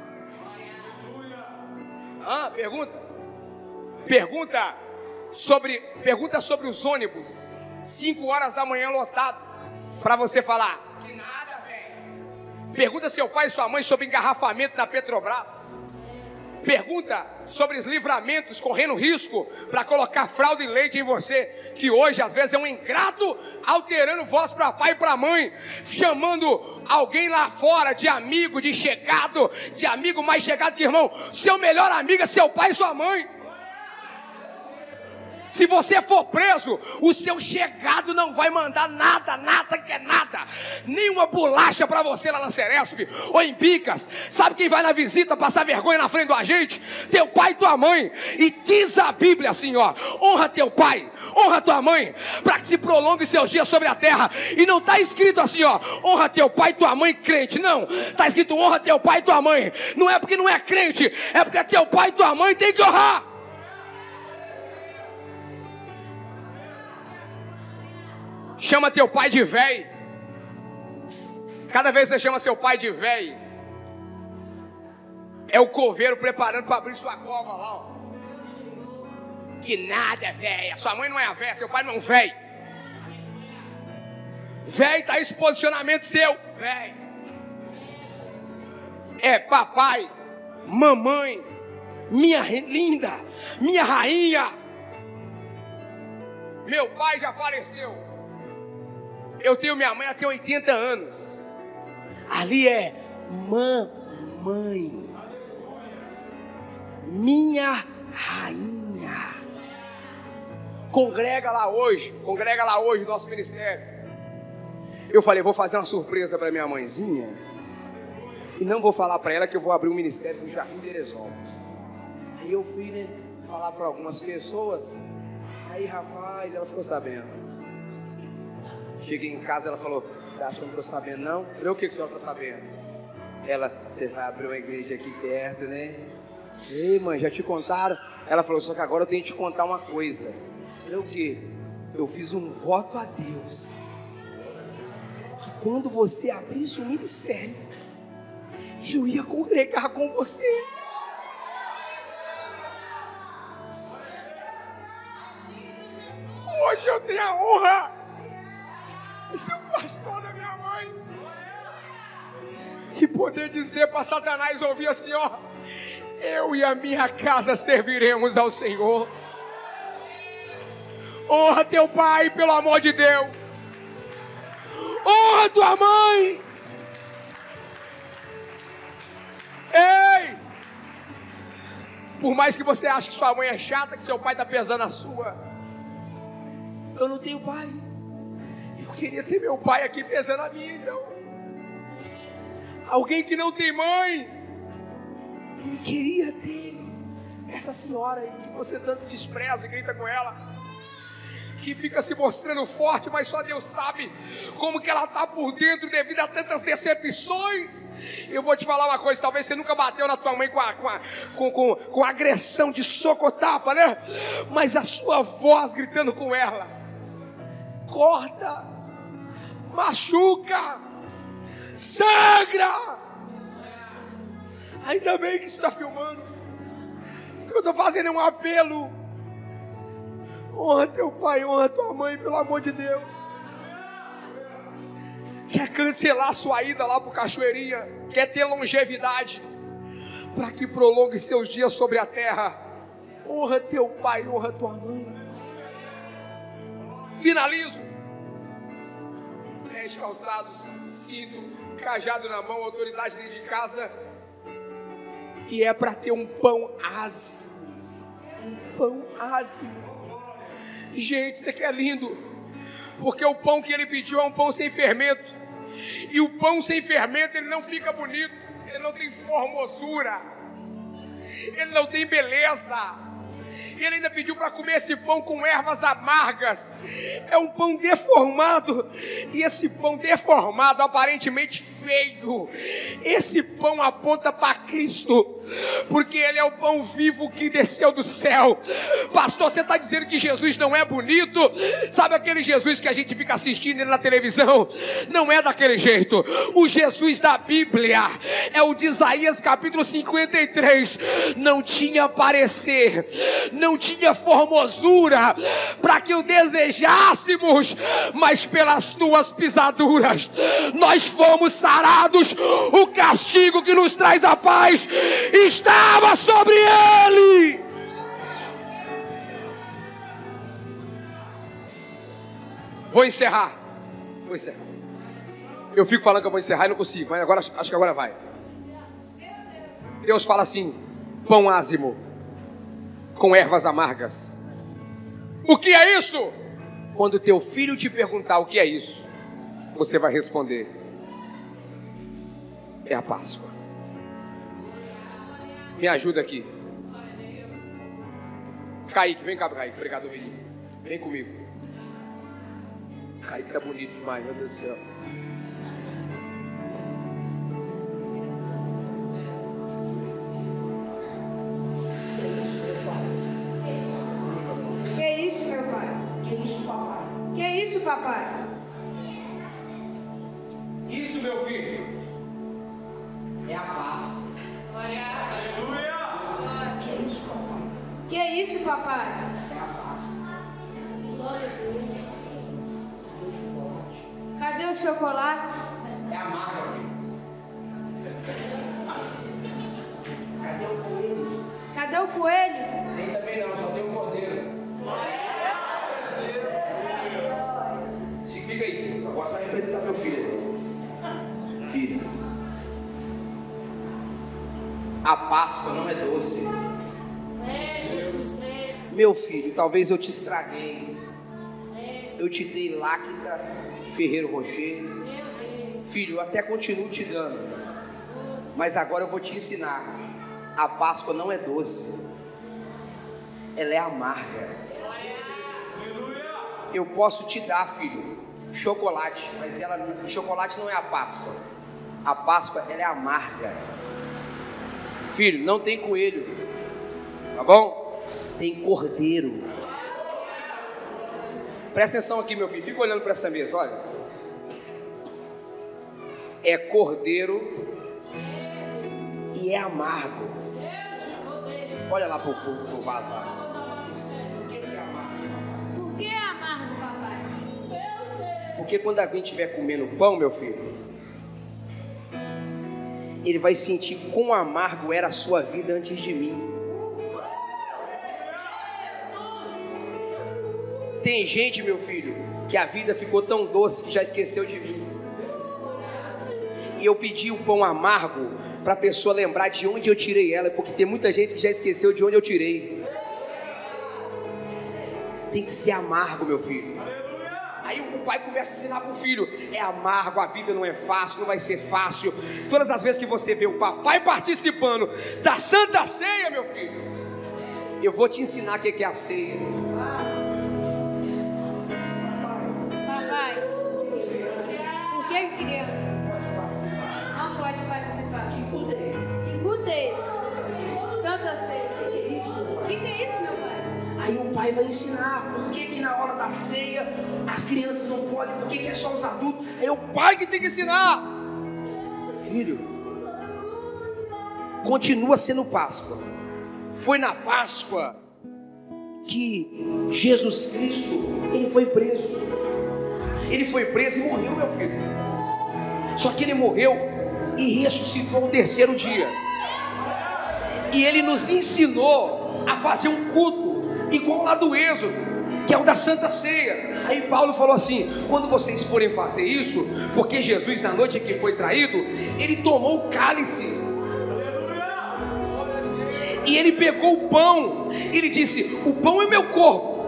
Ah, pergunta. Pergunta sobre, pergunta sobre os ônibus, cinco horas da manhã lotado, para você falar, que nada, velho. Pergunta seu pai e sua mãe sobre engarrafamento na Petrobras. Pergunta sobre os livramentos, correndo risco para colocar fralda e leite em você, que hoje às vezes é um ingrato, alterando voz para pai e para mãe, chamando alguém lá fora de amigo, de chegado, de amigo mais chegado que irmão. Seu melhor amigo é seu pai e sua mãe. Se você for preso, o seu chegado não vai mandar nada, nada que é nada. Nenhuma bolacha para você lá na Ceresp ou em Bicas. Sabe quem vai na visita passar vergonha na frente do agente? Teu pai e tua mãe. E diz a Bíblia assim, ó: honra teu pai, honra tua mãe, para que se prolongue seus dias sobre a terra. E não está escrito assim, ó: honra teu pai e tua mãe crente. Não, está escrito honra teu pai e tua mãe. Não é porque não é crente, é porque teu pai e tua mãe tem que honrar. Chama teu pai de véi. Cada vez que você chama seu pai de véi, é o coveiro preparando para abrir sua cova lá, ó. Que nada, véia. Sua mãe não é a véia, seu pai não é um véi. Véi tá esse posicionamento seu, véi. É papai, mamãe, minha linda, minha rainha. Meu pai já faleceu. Eu tenho minha mãe, ela tem oitenta anos. Ali é mamãe, minha rainha. Congrega lá hoje, congrega lá hoje o nosso ministério. Eu falei, vou fazer uma surpresa para minha mãezinha. E não vou falar para ela que eu vou abrir um ministério no Jardim de Teresópolis. Aí eu fui, né, falar para algumas pessoas. Aí, rapaz, ela ficou sabendo. Cheguei em casa, ela falou, você acha que eu não estou sabendo não? Eu falei, o que, que a senhora está sabendo? Ela, você vai abrir uma igreja aqui perto, né? Ei, mãe, já te contaram? Ela falou, só que agora eu tenho que te contar uma coisa. Eu falei, o quê? Eu fiz um voto a Deus, que quando você abrisse o ministério, eu ia congregar com você. Hoje eu tenho a honra de ser o pastor da minha mãe e poder dizer para Satanás ouvir assim, ó: eu e a minha casa serviremos ao Senhor. Honra teu pai, pelo amor de Deus. Honra tua mãe. Ei! Por mais que você ache que sua mãe é chata, que seu pai está pesando a sua, eu não tenho pai. Eu queria ter meu pai aqui pesando a minha, então. Alguém que não tem mãe. Eu queria ter essa senhora aí que você tanto despreza e grita com ela, que fica se mostrando forte, mas só Deus sabe como que ela está por dentro devido a tantas decepções. Eu vou te falar uma coisa, talvez você nunca bateu na tua mãe com, a, com, a, com, com, com agressão de soco ou tapa, né? Mas a sua voz gritando com ela corta, machuca, sangra. Ainda bem que isso está filmando. Eu estou fazendo um apelo. Honra teu pai, honra tua mãe, pelo amor de Deus. Quer cancelar sua ida lá para o Cachoeirinha? Quer ter longevidade para que prolongue seus dias sobre a terra? Honra teu pai, honra tua mãe. Finalizo. Pés calçados, cinto, cajado na mão, autoridade dentro de casa. E é para ter um pão ázimo. Um pão ázimo. Gente, isso aqui é lindo. Porque o pão que ele pediu é um pão sem fermento. E o pão sem fermento, ele não fica bonito. Ele não tem formosura. Ele não tem beleza. E ele ainda pediu para comer esse pão com ervas amargas. É um pão deformado. E esse pão deformado, aparentemente feio, esse pão aponta para Cristo, porque Ele é o pão vivo que desceu do céu. Pastor, você está dizendo que Jesus não é bonito? Sabe aquele Jesus que a gente fica assistindo na televisão? Não é daquele jeito. O Jesus da Bíblia é o de Isaías capítulo cinquenta e três. Não tinha parecer, não tinha formosura para que o desejássemos, mas pelas tuas pisaduras nós fomos sarados. O castigo que nos traz a paz estava sobre ele. Vou encerrar. Vou encerrar. Eu fico falando que eu vou encerrar e não consigo, mas agora acho que agora vai. Deus fala assim: pão ázimo com ervas amargas. O que é isso? Quando teu filho te perguntar o que é isso, você vai responder: é a Páscoa. Me ajuda aqui. Kaique, vem cá, Kaique, pregador menino. Vem comigo. Kaique tá bonito demais, meu Deus do céu. Que isso, meu pai? Que isso, papai? Que isso, papai? Isso, meu filho, É a Páscoa. Que isso, papai? Que isso, papai? É a Páscoa. Cadê o chocolate? É a marca, filho. Cadê o coelho? Cadê o coelho? Nem também não, só tem o cordeiro. fica aí. Agora você vai representar meu filho. Filho. A Páscoa não é doce. Meu filho, talvez eu te estraguei. Eu te dei Lacta, Ferreiro Rocher. Filho, eu até continuo te dando. Mas agora eu vou te ensinar. A Páscoa não é doce. Ela é amarga. Eu posso te dar, filho, chocolate, mas ela, chocolate não é a Páscoa. A Páscoa, ela é amarga. Filho, não tem coelho, tá bom? Tem cordeiro. Presta atenção aqui, meu filho. Fica olhando para essa mesa, olha. É cordeiro e é amargo. Olha lá pro, pro, pro vaso lá. Por que é amargo? Por que é amargo, papai? Porque quando alguém estiver comendo pão, meu filho, ele vai sentir quão amargo era a sua vida antes de mim. Tem gente, meu filho, que a vida ficou tão doce que já esqueceu de mim. E eu pedi o pão amargo para a pessoa lembrar de onde eu tirei ela, porque tem muita gente que já esqueceu de onde eu tirei. Tem que ser amargo, meu filho. Aí o pai começa a ensinar para o filho: é amargo, a vida não é fácil, não vai ser fácil. Todas as vezes que você vê o papai participando da Santa Ceia, meu filho, eu vou te ensinar o que é a ceia. Papai, por que criança não pode participar? Que culto é esse? Que culto é esse? Santa Ceia. O que é isso, meu pai? O que é isso, meu pai? Aí o pai vai ensinar por que que na hora da ceia as crianças não podem, por que que é só os adultos. É o pai que tem que ensinar. Filho, continua sendo Páscoa. Foi na Páscoa que Jesus Cristo, ele foi preso. Ele foi preso e morreu, meu filho. Só que ele morreu e ressuscitou no terceiro dia. E ele nos ensinou a fazer um culto igual lá do Êxodo, que é o da Santa Ceia. Aí Paulo falou assim: quando vocês forem fazer isso, porque Jesus na noite em que foi traído, ele tomou o cálice e ele pegou o pão. Ele disse: o pão é meu corpo,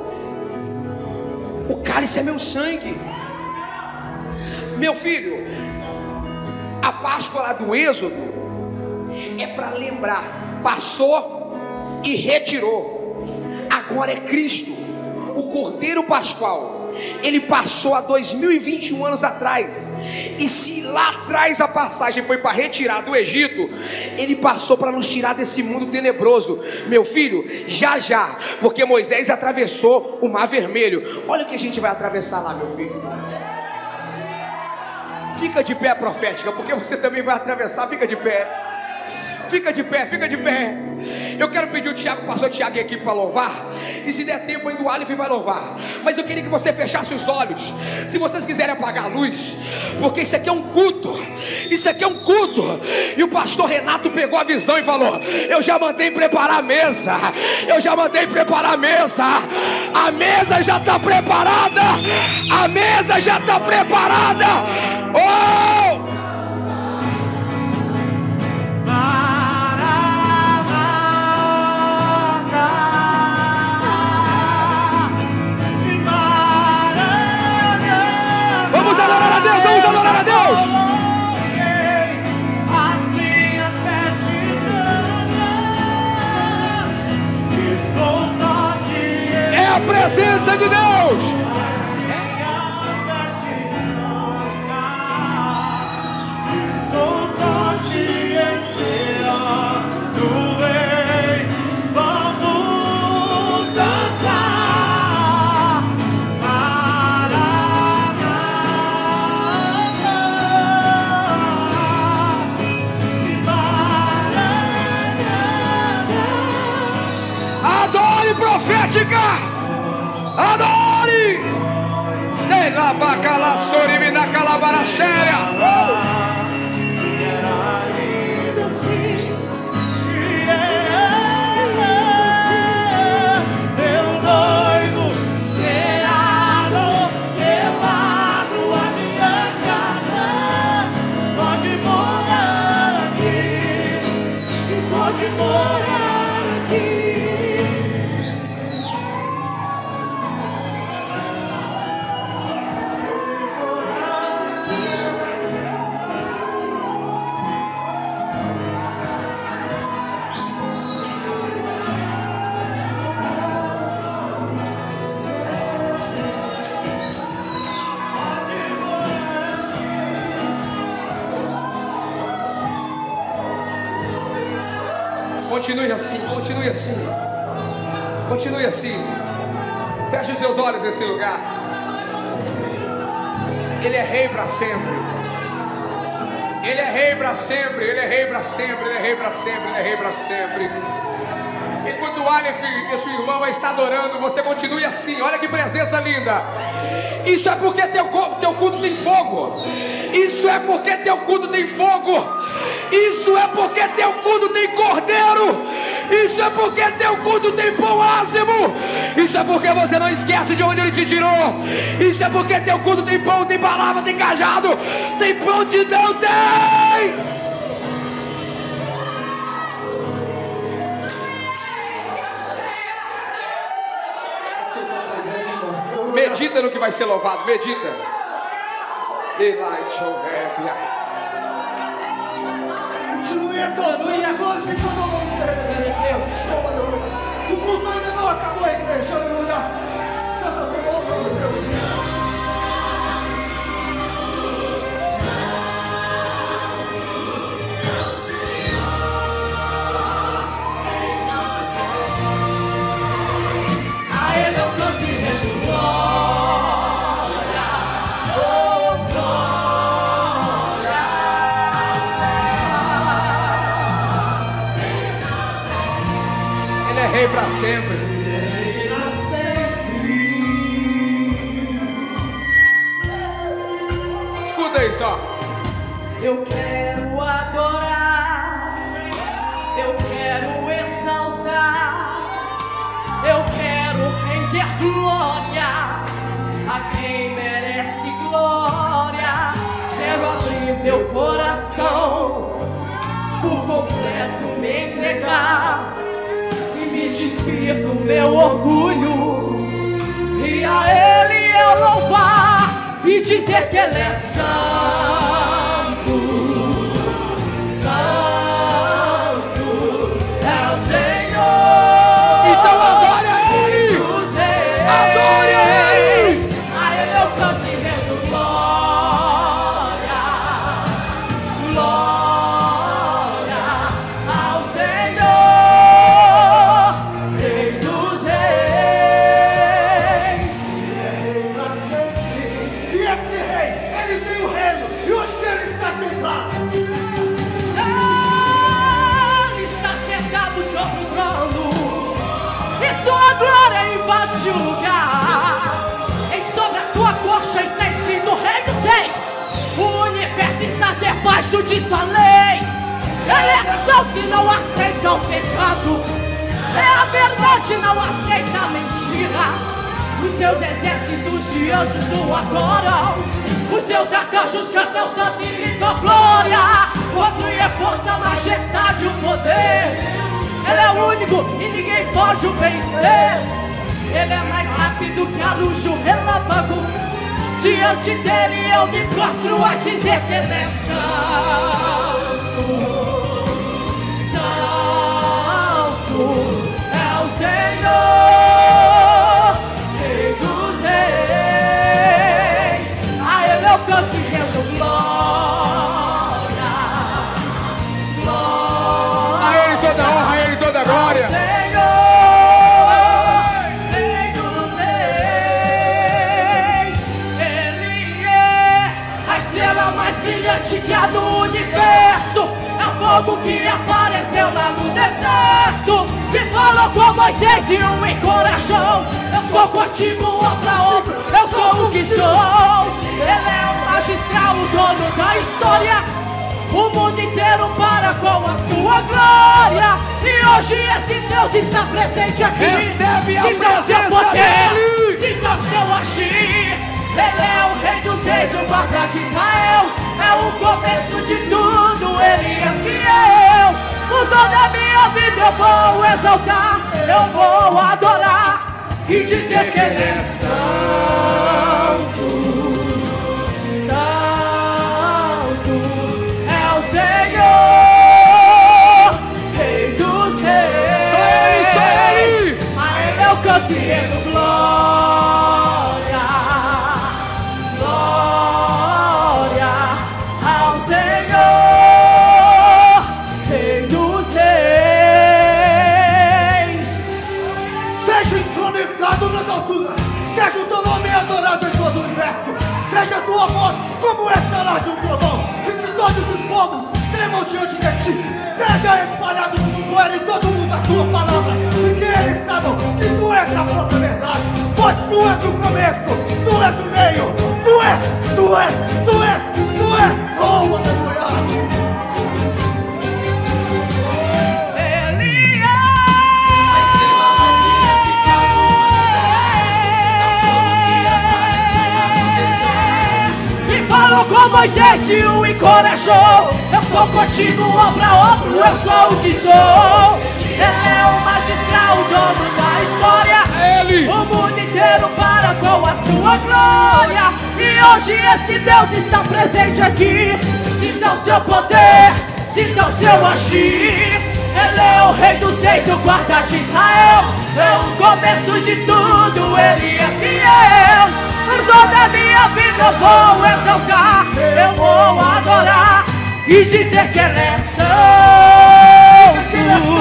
o cálice é meu sangue. Meu filho, a Páscoa lá do Êxodo é para lembrar, passou e retirou. Agora é Cristo, o Cordeiro Pascual. Ele passou há dois mil e vinte e um anos atrás. E se lá atrás a passagem foi para retirar do Egito, ele passou para nos tirar desse mundo tenebroso. Meu filho, já já, porque Moisés atravessou o Mar Vermelho. Olha o que a gente vai atravessar lá, meu filho. Fica de pé, profética, porque você também vai atravessar. Fica de pé. Fica de pé, fica de pé. Eu quero pedir o Tiago, o pastor Tiago aqui para louvar. E se der tempo ainda o Aleph vai louvar. Mas eu queria que você fechasse os olhos. Se vocês quiserem apagar a luz, porque isso aqui é um culto. Isso aqui é um culto. E o pastor Renato pegou a visão e falou: eu já mandei preparar a mesa. Eu já mandei preparar a mesa. A mesa já está preparada. A mesa já está preparada. Oh! a presença de Deus. Adore! Sei lá, bacala, sorimina, calabaraxéria. Meu noivo será levado a minha casa. Pode morar aqui, pode morar aqui. Continue assim, continue assim. Continue assim. Feche os seus olhos nesse lugar. Ele é rei para sempre. Ele é rei para sempre. Ele é rei para sempre. Ele é rei para sempre. Ele é rei para sempre. Enquanto o Aleph e sua irmã vai estar adorando, você continue assim. Olha que presença linda. Isso é porque teu, teu culto tem fogo. Isso é porque teu culto tem fogo. Isso é porque teu culto tem cordeiro. Isso é porque teu culto tem pão ázimo. Isso é porque você não esquece de onde ele te tirou. Isso é porque teu culto tem pão, tem palavra, tem cajado, tem prontidão, tem. Medita no que vai ser louvado, medita. Delight your head. Continue adorando, e agora se todo mundo Deus, estou aleluia. O culto ainda não acabou, igreja, aleluia. Santa Senhor, meu Deus. A Ele eu canto e rendo glória, oh glória ao Senhor. Ele é rei para sempre. Escuta isso, ó. Eu quero adorar, eu quero exaltar, eu quero render glória a quem merece glória. Quero abrir meu coração, por completo me entregar e me despir do meu orgulho, e a Ele eu louvar e dizer que Ele é santo. Debaixo de sua lei, Ele é santo que não aceita o pecado, é a verdade, não aceita a mentira. Os seus exércitos de anjos o adoram, os seus arcanjos cantam santo e gritam glória. Poder, força, majestade, o poder, Ele é o único e ninguém pode o vencer. Ele é mais rápido que a luz do relâmpago. Diante dele eu me prostro a dizer que Ele é santo, santo é o Senhor. fogo que apareceu lá no deserto, que falou com Moisés e o encorajou. Eu sou contigo, ombro a ombro, eu sou o que sou. Ele é o magistral, o dono da história. O mundo inteiro para com a sua glória. E hoje esse Deus está presente aqui. Recebe a sinta o seu presença poder, dele. sinta o seu agir. Ele é o rei dos reis, o guarda de Israel. É o começo de tudo, ele é fiel. O dom da minha vida eu vou exaltar, eu vou adorar e dizer que ele é santo. Canto glória, glória ao Senhor, Rei dos Reis. Seja entronizado nas alturas, seja o teu nome adorado em todo o universo, seja a tua voz como estalar de um trovão, e que todos os povos tremam diante de ti. Seja espalhado no poder em todo mundo a tua palavra, porque eles sabem que tu és a própria verdade, pois tu és o começo, tu és o meio, tu és, tu és, tu és, tu és, oh, aleluia. Falou com Moisés e o encorajou. Eu sou contigo, ombro a ombro, eu sou o que sou. Ele é o magistral, o dono da história. Ele. O mundo inteiro para com a sua glória. E hoje esse Deus está presente aqui. Sinta o seu poder, sinta o seu agir. Ele é o rei dos reis, o guarda de Israel. É o começo de tudo, ele é fiel. Por toda a minha vida eu vou exaltar, eu vou adorar e dizer que ele é santo.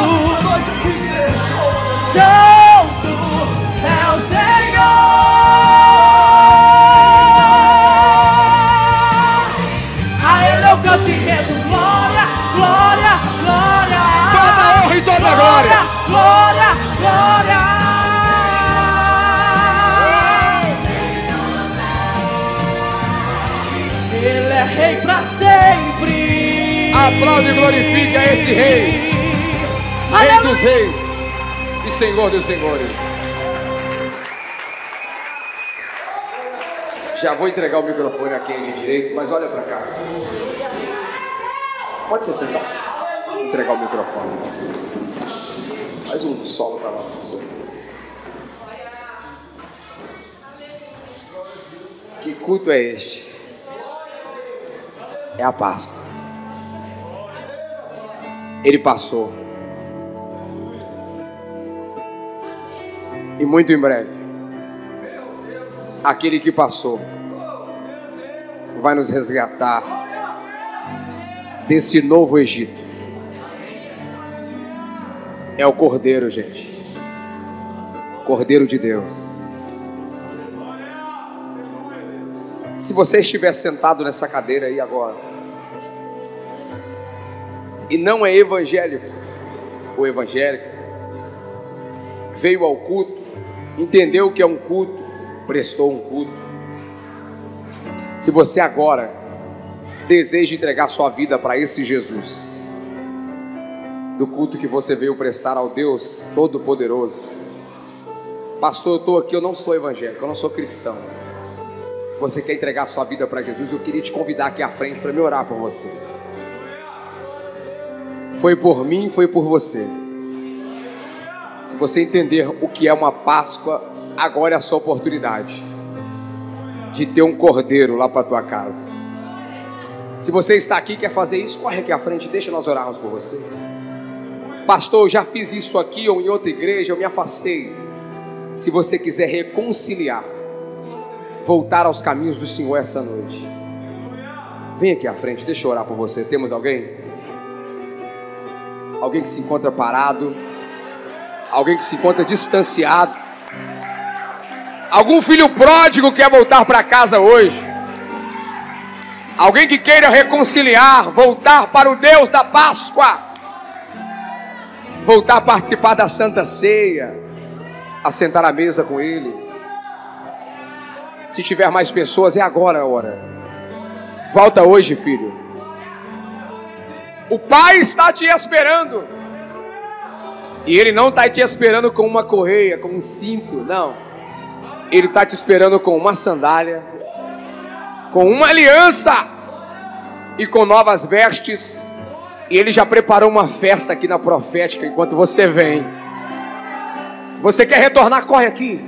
Santo é o Senhor. A ele eu canto e rendo glória, glória, glória. Toda honra e toda glória. Glória, glória. Ele é rei pra sempre. Aplaude e glorifique a esse rei. Rei dos reis e Senhor dos senhores. Já vou entregar o microfone a quem de direito, mas olha pra cá. Pode se sentar. Vou entregar o microfone. Faz um solo pra lá. Que culto é este? É a Páscoa. Ele passou. E muito em breve, aquele que passou vai nos resgatar desse novo Egito. É o Cordeiro, gente. Cordeiro de Deus. Se você estiver sentado nessa cadeira aí agora e não é evangélico ou evangélica, veio ao culto, entendeu o que é um culto, prestou um culto. Se você agora deseja entregar sua vida para esse Jesus, do culto que você veio prestar ao Deus Todo-Poderoso, pastor, eu estou aqui, eu não sou evangélico, eu não sou cristão. Se você quer entregar sua vida para Jesus, eu queria te convidar aqui à frente para me orar por você. Foi por mim, foi por você. Se você entender o que é uma Páscoa, agora é a sua oportunidade de ter um cordeiro lá para a tua casa. Se você está aqui e quer fazer isso, corre aqui à frente, deixa nós orarmos por você. Pastor, eu já fiz isso aqui ou em outra igreja, eu me afastei. Se você quiser reconciliar, voltar aos caminhos do Senhor essa noite, vem aqui à frente, deixa eu orar por você. Temos alguém? Alguém que se encontra parado? Alguém que se encontra distanciado? Algum filho pródigo quer voltar para casa hoje? Alguém que queira reconciliar, voltar para o Deus da Páscoa, voltar a participar da Santa Ceia, a sentar à mesa com Ele. Se tiver mais pessoas, é agora a hora. Volta hoje, filho. O Pai está te esperando. E Ele não está te esperando com uma correia, com um cinto, não. Ele está te esperando com uma sandália, com uma aliança e com novas vestes. E Ele já preparou uma festa aqui na Profética enquanto você vem. Se você quer retornar, corre aqui.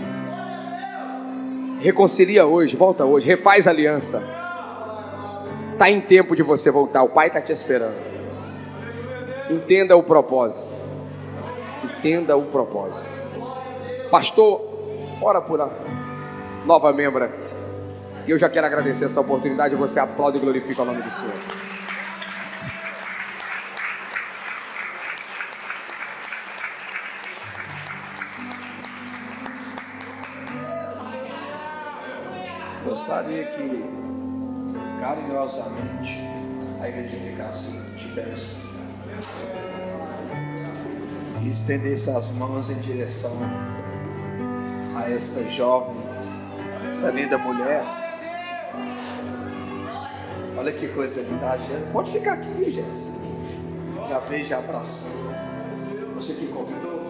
Reconcilia hoje, volta hoje, refaz a aliança. Está em tempo de você voltar, o Pai está te esperando. Entenda o propósito. Entenda o propósito. Pastor, ora por a nova membra. E eu já quero agradecer essa oportunidade. Você aplaude e glorifica o nome do Senhor. Gostaria que carinhosamente a igreja ficasse de pé e estendesse as mãos em direção a esta jovem, essa linda mulher. Olha que coisa linda. Pode ficar aqui, Jéssica. Já veio, já abraçou. Você que convidou.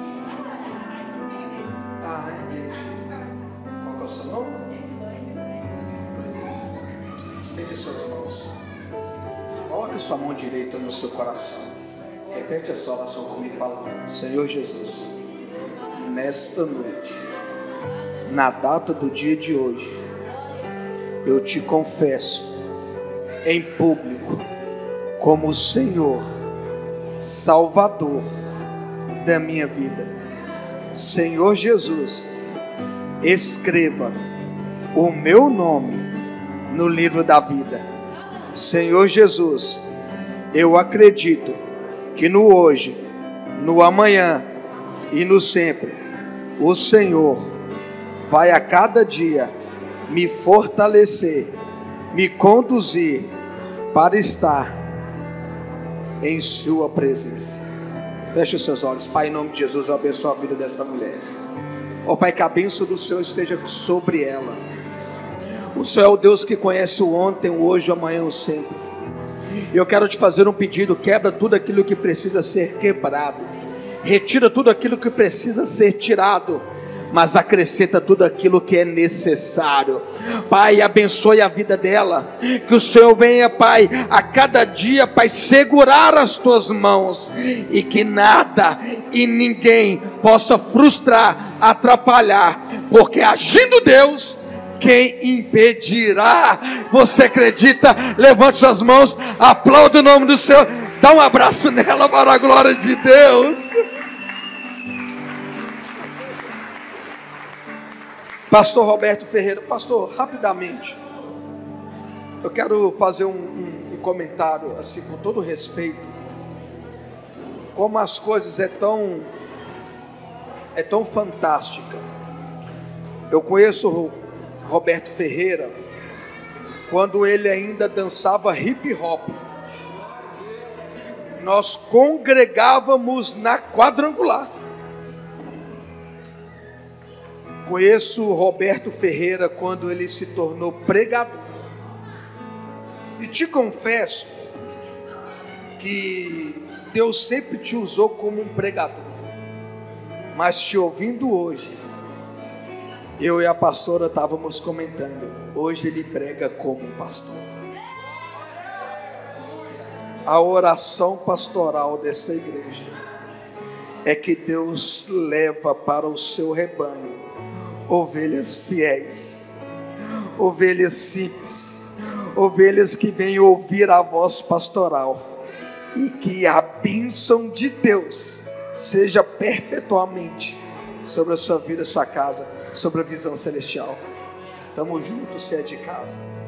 Ah, é. Qual que é o seu nome? Coisa linda. Estende suas mãos. Coloque sua mão direita no seu coração. Repete essa oração comigo, fala: Senhor Jesus, nesta noite, na data do dia de hoje, eu te confesso em público como o Senhor, Salvador da minha vida. Senhor Jesus, escreva o meu nome no livro da vida. Senhor Jesus, eu acredito que no hoje, no amanhã e no sempre, o Senhor vai a cada dia me fortalecer, me conduzir para estar em sua presença. Feche os seus olhos. Pai, em nome de Jesus, eu abençoo a vida desta mulher. Ó Pai, que a bênção do Senhor esteja sobre ela. O Senhor é o Deus que conhece o ontem, o hoje, o amanhã, o sempre. E eu quero te fazer um pedido: quebra tudo aquilo que precisa ser quebrado, retira tudo aquilo que precisa ser tirado, mas acrescenta tudo aquilo que é necessário. Pai, abençoe a vida dela, que o Senhor venha, Pai, a cada dia, Pai, segurar as tuas mãos, e que nada e ninguém possa frustrar, atrapalhar, porque agindo Deus, quem impedirá? Você acredita? Levante suas mãos, aplaude o nome do Senhor, dá um abraço nela para a glória de Deus. Pastor Roberto Ferreira. Pastor, rapidamente, eu quero fazer um, um, um comentário, assim, com todo respeito, como as coisas é tão, é tão fantástica. Eu conheço o Roberto Ferreira quando ele ainda dançava hip hop. Nós congregávamos na Quadrangular. Conheço o Roberto Ferreira quando ele se tornou pregador. E te confesso que Deus sempre te usou como um pregador. Mas te ouvindo hoje, eu e a pastora estávamos comentando, hoje ele prega como um pastor. A oração pastoral dessa igreja é que Deus leva para o seu rebanho ovelhas fiéis, ovelhas simples, ovelhas que vêm ouvir a voz pastoral, e que a bênção de Deus seja perpetuamente sobre a sua vida, sua casa, sobre a visão celestial. Tamo junto, se é de casa.